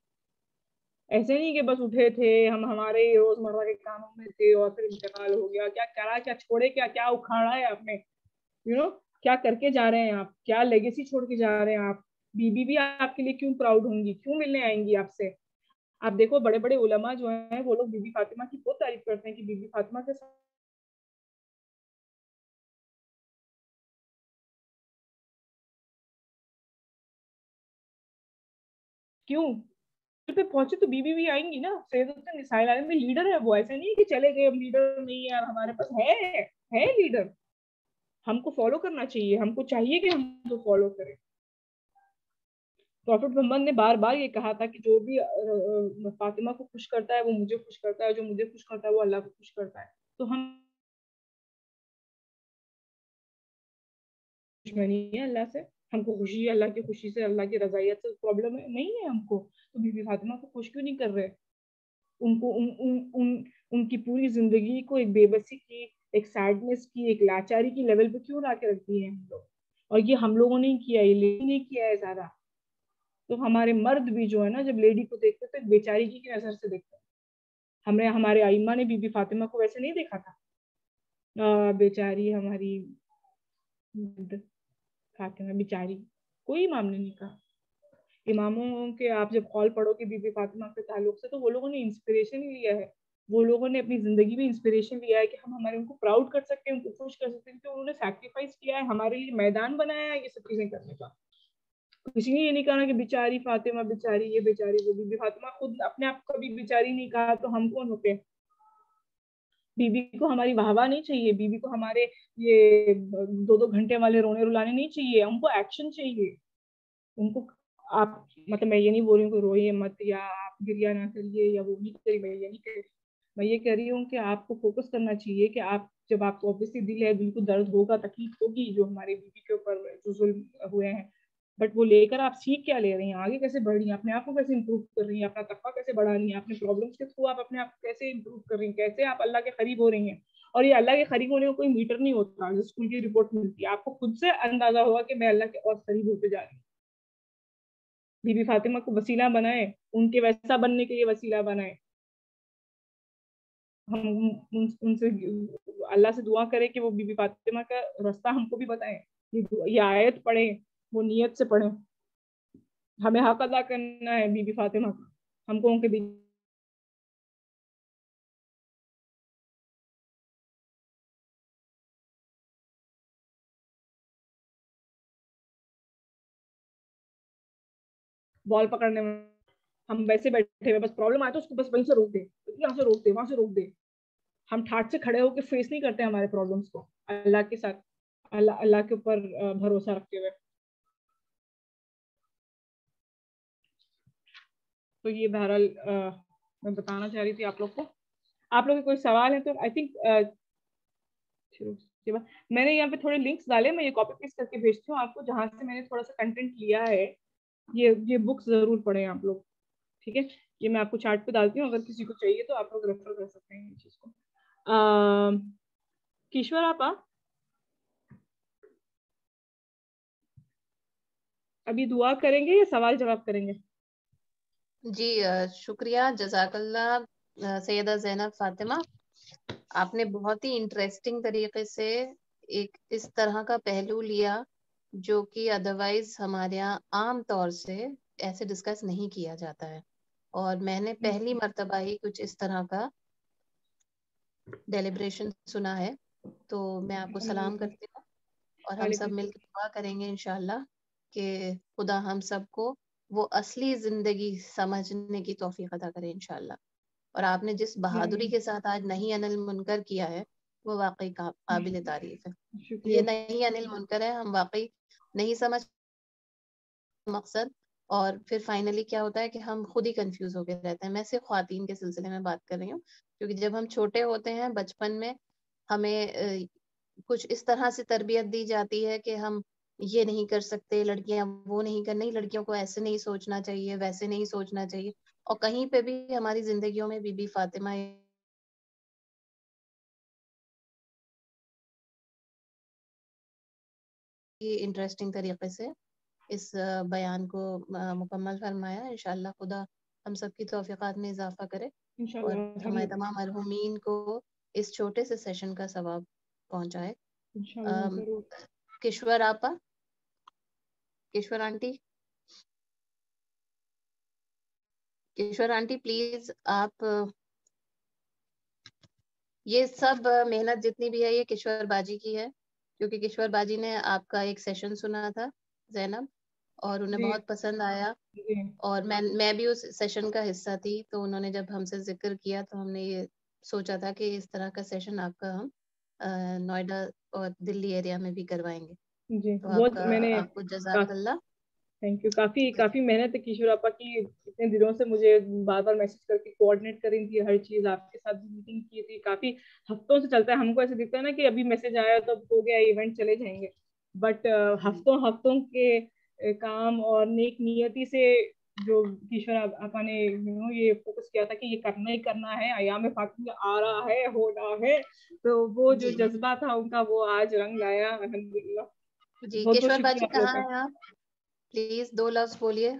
ऐसे नहीं कि बस उठे थे हम, हमारे रोजमर्रा के कामों में थे और फिर इंतकाल हो गया, क्या करा, क्या छोड़े, क्या क्या उखाड़ा है आपने, क्या करके जा रहे हैं आप, क्या लेगेसी छोड़ के जा रहे हैं आप। बीबी भी आपके लिए क्यों प्राउड होंगी, क्यों मिलने आएंगी आपसे। आप देखो बड़े बड़े उलमा जो हैं वो लोग बीबी फातिमा की बहुत तारीफ करते हैं कि बीबी फातिमा के साथ क्यों पे पहुंचे, तो बीबी भी आएंगी ना। सैयदतुन निसाइल आलम में लीडर है वो, ऐसे नहीं कि चले गए हम लीडर नहीं है, हमारे पास है लीडर, हमको फॉलो करना चाहिए, हमको चाहिए कि हम तो फॉलो करें। प्रॉफिट मोहम्मद ने बार बार ये कहा था कि जो भी फातिमा को खुश करता है वो मुझे खुश करता है, जो मुझे खुश करता है वो अल्लाह को खुश करता है। तो हम दुश्मनी है अल्लाह से, हमको खुशी है अल्लाह की खुशी से, अल्लाह की रजायत से प्रॉब्लम है नहीं है हमको। तो बीबी फातिमा को खुश क्यों नहीं कर रहे? उनको उन, उन, उन, उनकी पूरी जिंदगी को एक बेबसी की, एक सैडनेस की, एक लाचारी की लेवल पे क्यों ला के रख दिए हम लोग? और ये हम लोगों ने किया, ये लेडी ने किया है सारा। तो हमारे मर्द भी जो है ना, जब लेडी को देखते तो एक बेचारी की नजर से देखते हैं। हमने, हमारे आइम्मा ने बीबी फातिमा को वैसे नहीं देखा था, बेचारी हमारी फातिमा बेचारी, कोई इमाम ने नहीं कहा। इमामों के आप जब कॉल पढ़ोगे बीबी फातिमा के ताल्लुक से, तो वो लोगों ने इंस्पिरेशन ही लिया है, वो लोगों ने अपनी जिंदगी में इंस्पिरेशन लिया है कि हम हमारे उनको प्राउड कर सकते हैं, उनको खुश कर सकते हैं, क्योंकि उन्होंने सैक्रिफाइस किया है, हमारे लिए मैदान बनाया है ये सब चीजें करने का। किसी ने ये नहीं कहा कि बेचारी फातिमा, बेचारी ये, बेचारी वो। बीबी फातिमा खुद अपने आप को कभी बेचारी नहीं कहा, तो हम कौन होते हैं? बीबी को हमारी वाहवाह नहीं चाहिए, बीबी को हमारे ये 2-2 घंटे वाले रोने रुलाने नहीं चाहिए, हमको एक्शन चाहिए। उनको आप, मतलब मैं ये नहीं बोल रही हूँ कि रोइए मत या आप गिरिया ना करिए या वो नहीं करिए, मैं ये नहीं कह रही। मैं ये कह रही हूँ कि आपको फोकस करना चाहिए कि आप, जब आपको ऑब्वियसली दिल है, दिल को दर्द होगा, तकलीफ होगी जो हमारे बीबी के ऊपर जो जुल्म हुए हैं, बट वो लेकर आप सीख क्या ले रही हैं, आगे कैसे बढ़ रही हैं, अपने आप को कैसे इंप्रूव कर रही हैं, अपना तकवा कैसे बढ़ा रही हैं, अपने प्रॉब्लम्स के थ्रू आप अपने आप को कैसे इंप्रूव कर रही हैं, कैसे आप अल्लाह के करीब हो रही हैं। और ये अल्लाह के करीब होने का कोई मीटर नहीं होता जो स्कूल की रिपोर्ट मिलती है, आपको खुद से अंदाजा होगा कि मैं अल्लाह के और करीब होते जा रही हूँ। बीबी फातिमा को वसीला बनाए, उनके वैसा बनने के लिए वसीला बनाए। हम उनसे अल्लाह से दुआ करें कि वो बीबी फातिमा का रास्ता हमको भी बताएं, ये आयत पढ़े, वो नियत से पढ़े। हमें हक अदा करना है बीबी फातिमा का, हमको उनके बीच बॉल पकड़ने में हम वैसे बैठे हुए, बस प्रॉब्लम आए तो उसको बस वहीं से रोक दे, यहाँ से रोक दे, वहां से रोक दे। हम ठाट से खड़े होकर फेस नहीं करते हमारे प्रॉब्लम्स को अल्लाह के साथ, अल्लाह के ऊपर भरोसा रखते हुए। तो ये बहरहाल मैं बताना चाह रही थी आप लोग को। आप लोग के कोई सवाल है तो आई थिंक मैंने यहाँ पे थोड़े लिंक्स डाले, मैं ये कॉपी पेस्ट करके भेजती हूँ आपको, जहाँ से मैंने थोड़ा सा कंटेंट लिया है। ये बुक्स जरूर पढ़ें आप लोग, ठीक है? ये मैं आपको चार्ट पे डालती हूँ, अगर किसी को चाहिए तो आप लोग रेफर कर सकते हैं इस चीज को। किश्वर आप अभी दुआ करेंगे या सवाल जवाब करेंगे? जी शुक्रिया, जज़ाकल्लाह सैयदा ज़ैनब फातिमा। आपने बहुत ही इंटरेस्टिंग तरीके से एक इस तरह का पहलू लिया जो कि अदरवाइज हमारे यहाँ आम तौर से ऐसे डिस्कस नहीं किया जाता है, और मैंने पहली मर्तबा ही कुछ इस तरह का डेलिब्रेशन सुना है। तो मैं आपको सलाम करती हूँ, और हम सब मिलकर दुआ करेंगे इंशाल्लाह कि खुदा हम सबको वो असली जिंदगी समझने की तौफीक अता करे इंशाल्लाह। और आपने जिस बहादुरी के साथ आज नहीं अनिल मुनकर किया है वो वाकई काबिल तारीफ है। ये नहीं अनिल मुनकर है, हम वाकई नहीं समझ मकसद, और फिर फाइनली क्या होता है कि हम खुद ही कंफ्यूज होकर रहते हैं। मैं सिर्फ ख्वातीन के सिलसिले में बात कर रही हूँ, क्योंकि जब हम छोटे होते हैं बचपन में हमें कुछ इस तरह से तरबियत दी जाती है कि हम ये नहीं कर सकते, लड़कियां वो नहीं कर, नहीं लड़कियों को ऐसे नहीं सोचना चाहिए, वैसे नहीं सोचना चाहिए। और कहीं पे भी हमारी जिंदगियों में बीबी फातिमा इंटरेस्टिंग तरीके से इस बयान को मुकम्मल फरमाया। इंशाल्लाह खुदा हम सबकी तौफीकात में इजाफा करे और हमारे तमाम मरहूमीन को इस छोटे से सेशन का सवाब पहुंचाए। किश्वर आपा, Kishwar aunty, Kishwar aunty please आप, ये सब मेहनत जितनी भी है ये किश्वर बाजी की है, क्योंकि किश्वर बाजी ने आपका एक सेशन सुना था ज़ैनब, और उन्हें बहुत पसंद आया, और मैं भी उस सेशन का हिस्सा थी। तो उन्होंने जब हमसे जिक्र किया तो हमने ये सोचा था कि इस तरह का सेशन आपका हम नोएडा और दिल्ली एरिया में भी करवाएंगे। जी, तो आपको जज़ाकल्लाह। Thank you. काफी मेहनत है किशोर आपा की, इतने दिनों से मुझे बार बार मैसेज करके कोऑर्डिनेट कर रही थी हर चीज, आपके साथ भी मीटिंग की थी, काफी हफ्तों से चलता है। हमको ऐसे दिखता है ना कि अभी मैसेज आया तो अब हो गया इवेंट, चले जाएंगे, बट हफ्तों हफ्तों के काम और नेक नियति से जो किशोर आपा ने ये फोकस किया था कि ये करना ही करना है, अयाम फातिमा आ रहा है, हो रहा है, तो वो जो जज्बा था उनका वो आज रंग लाया, अल्हम्दुलिल्लाह। जी बहुत बहुत किशोर बाजी शुक्रिया आप लोग कहाँ का। हैं आप? प्लीज 2 लफ्ज बोलिए।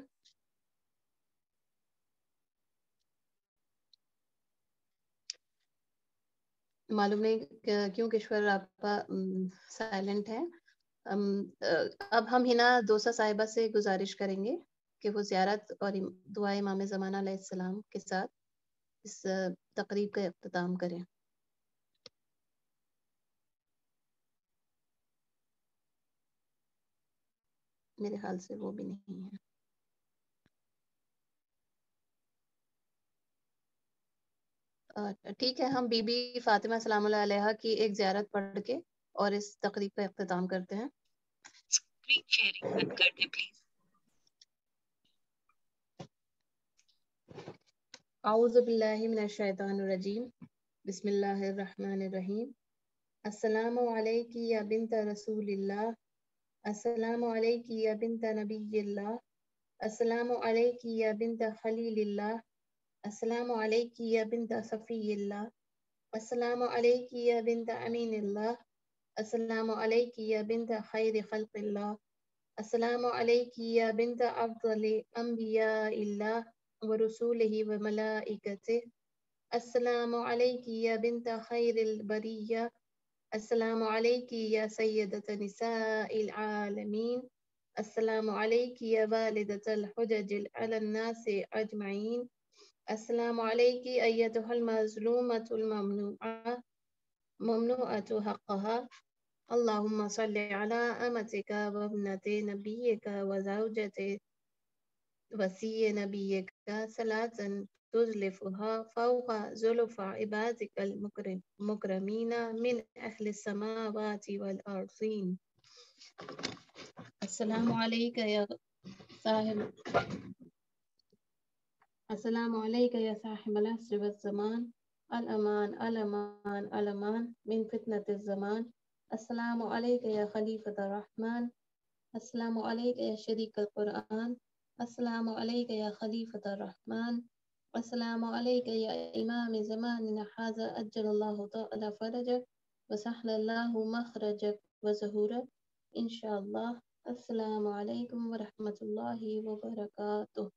मालूम नहीं क्यों किशोर आपका साइलेंट है। अब हम हिना दोसा साहिबा से गुजारिश करेंगे कि वो ज़ियारत और दुआ इमाम ज़माना अलैहिस्सलाम के साथ इस तकरीब का इख्तिताम करें। मेरे ख्याल से वो भी नहीं है। ठीक है, हम बीबी फातिमा सलामुल्लाह अलैहा की एक ज़ियारत पढ़ के और इस तकरीब का इख्तिताम करते हैं। स्क्रीन शेयरिंग बंद कर दे प्लीज। औज़ु बिल्लाहि मिनश शैतानिर रजीम, बिस्मिल्लाहिर रहमानिर रहीम। अस्सलामु अलैकी या बिन्त रसूलिल्लाह, अस्सलामु अलैकी या बिन्त नबिय्यिल्लाह, अस्सलामु अलैकी या बिन्त खलीलिल्लाह, अस्सलामु अलैकी या बिन्त सफिय्यिल्लाह, अस्सलामु अलैकी या बिन्त अमीनिल्लाह, अस्सलामु अलैकी या बिन्त खैरि खल्क़िल्लाह, अस्सलामु अलैकी या बिन्त अफ़ज़लि अंबियाइल्लाह व रसूलिही व मलाइकतिही, अस्सलामु अलैकी या बिन्त खैरिल बरिय्या, अस्सलामु अलैकी या सय्यदत निसाइल आलमीन, अस्सलामु अलैकी या वालिदतल हुजजिल अलन नासि अजमईन, अस्सलामु अलैकी अय्यतुहल मज़लूमतुल ममनूअतु हक़्क़हा, अल्लाहुम्मा सल्लि अला अमतिका व इब्नति नबिय्यिका व ज़ौजति वसिय नबिय्यिका सलातन तुज़लिफ़ुहा फ़ौक़ा ज़ुलफ़ा इबादिकल मुकरमीना मिन अहलिस समावाति वल अर्ज़ीन। अस्सलामु अलैका या साहिब, अस्सलामु अलैका या साहिबल अस्र वज़्ज़मान, अल अमान अल अमान अल अमान मिन फितनतिज़ ज़मान, अस्सलामु अलैका या खलीफतर रहमान, अस्सलामु अलैका या शरीकल कुरआन, अस्सलामु अलैका या खलीफतर रहमान, अस्सलामु अलैका या इमाम ज़मानिना हाज़ा अज्जलल्लाहु तआला फरजक व सहलल्लाहु मखरजक व ज़हूरक इंशाअल्लाह। अस्सलामु अलैकुम व रहमतुल्लाहि व बरकातुहू।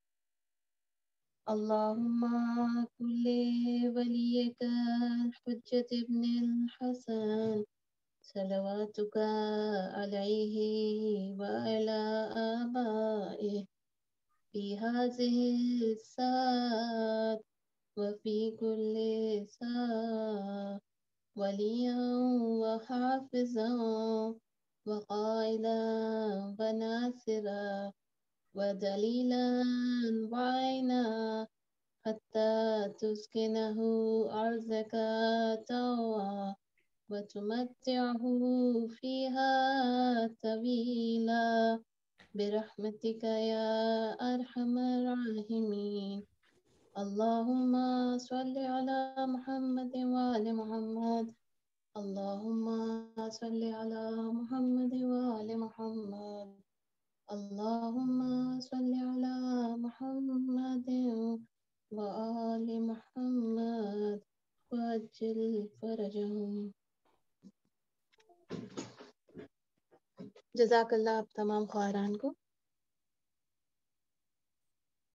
अल्लाहुम्मा कुल्ले वलियका हुज्जत इब्निल हसन सलवातुका अलैहि व अला आबाइहि फी हाज़िहि साअत व फी कुल्ली साअ वलिय्यन व हाफ़िज़न व क़ाइदन व नासिरा व दलीलन व आइना हत्ता तुस्किनहु अर्ज़का तवा व तुमत्तिअहु फ़ीहा तवीला बिरहमतिका या अरहमर राहिमीन। अल्लाहुम्मा सल्लि अला मुहम्मद व आलि मुहम्मद, अल्लाहुम्मा सल्लि अला मुहम्मद व आलि मुहम्मद, अल्लाहुम्मा सल्लि अला मुहम्मद व आलि मुहम्मद वअज्जिल फरजहुम। जज़ाकल्लाह आप तमाम ख़वारान को।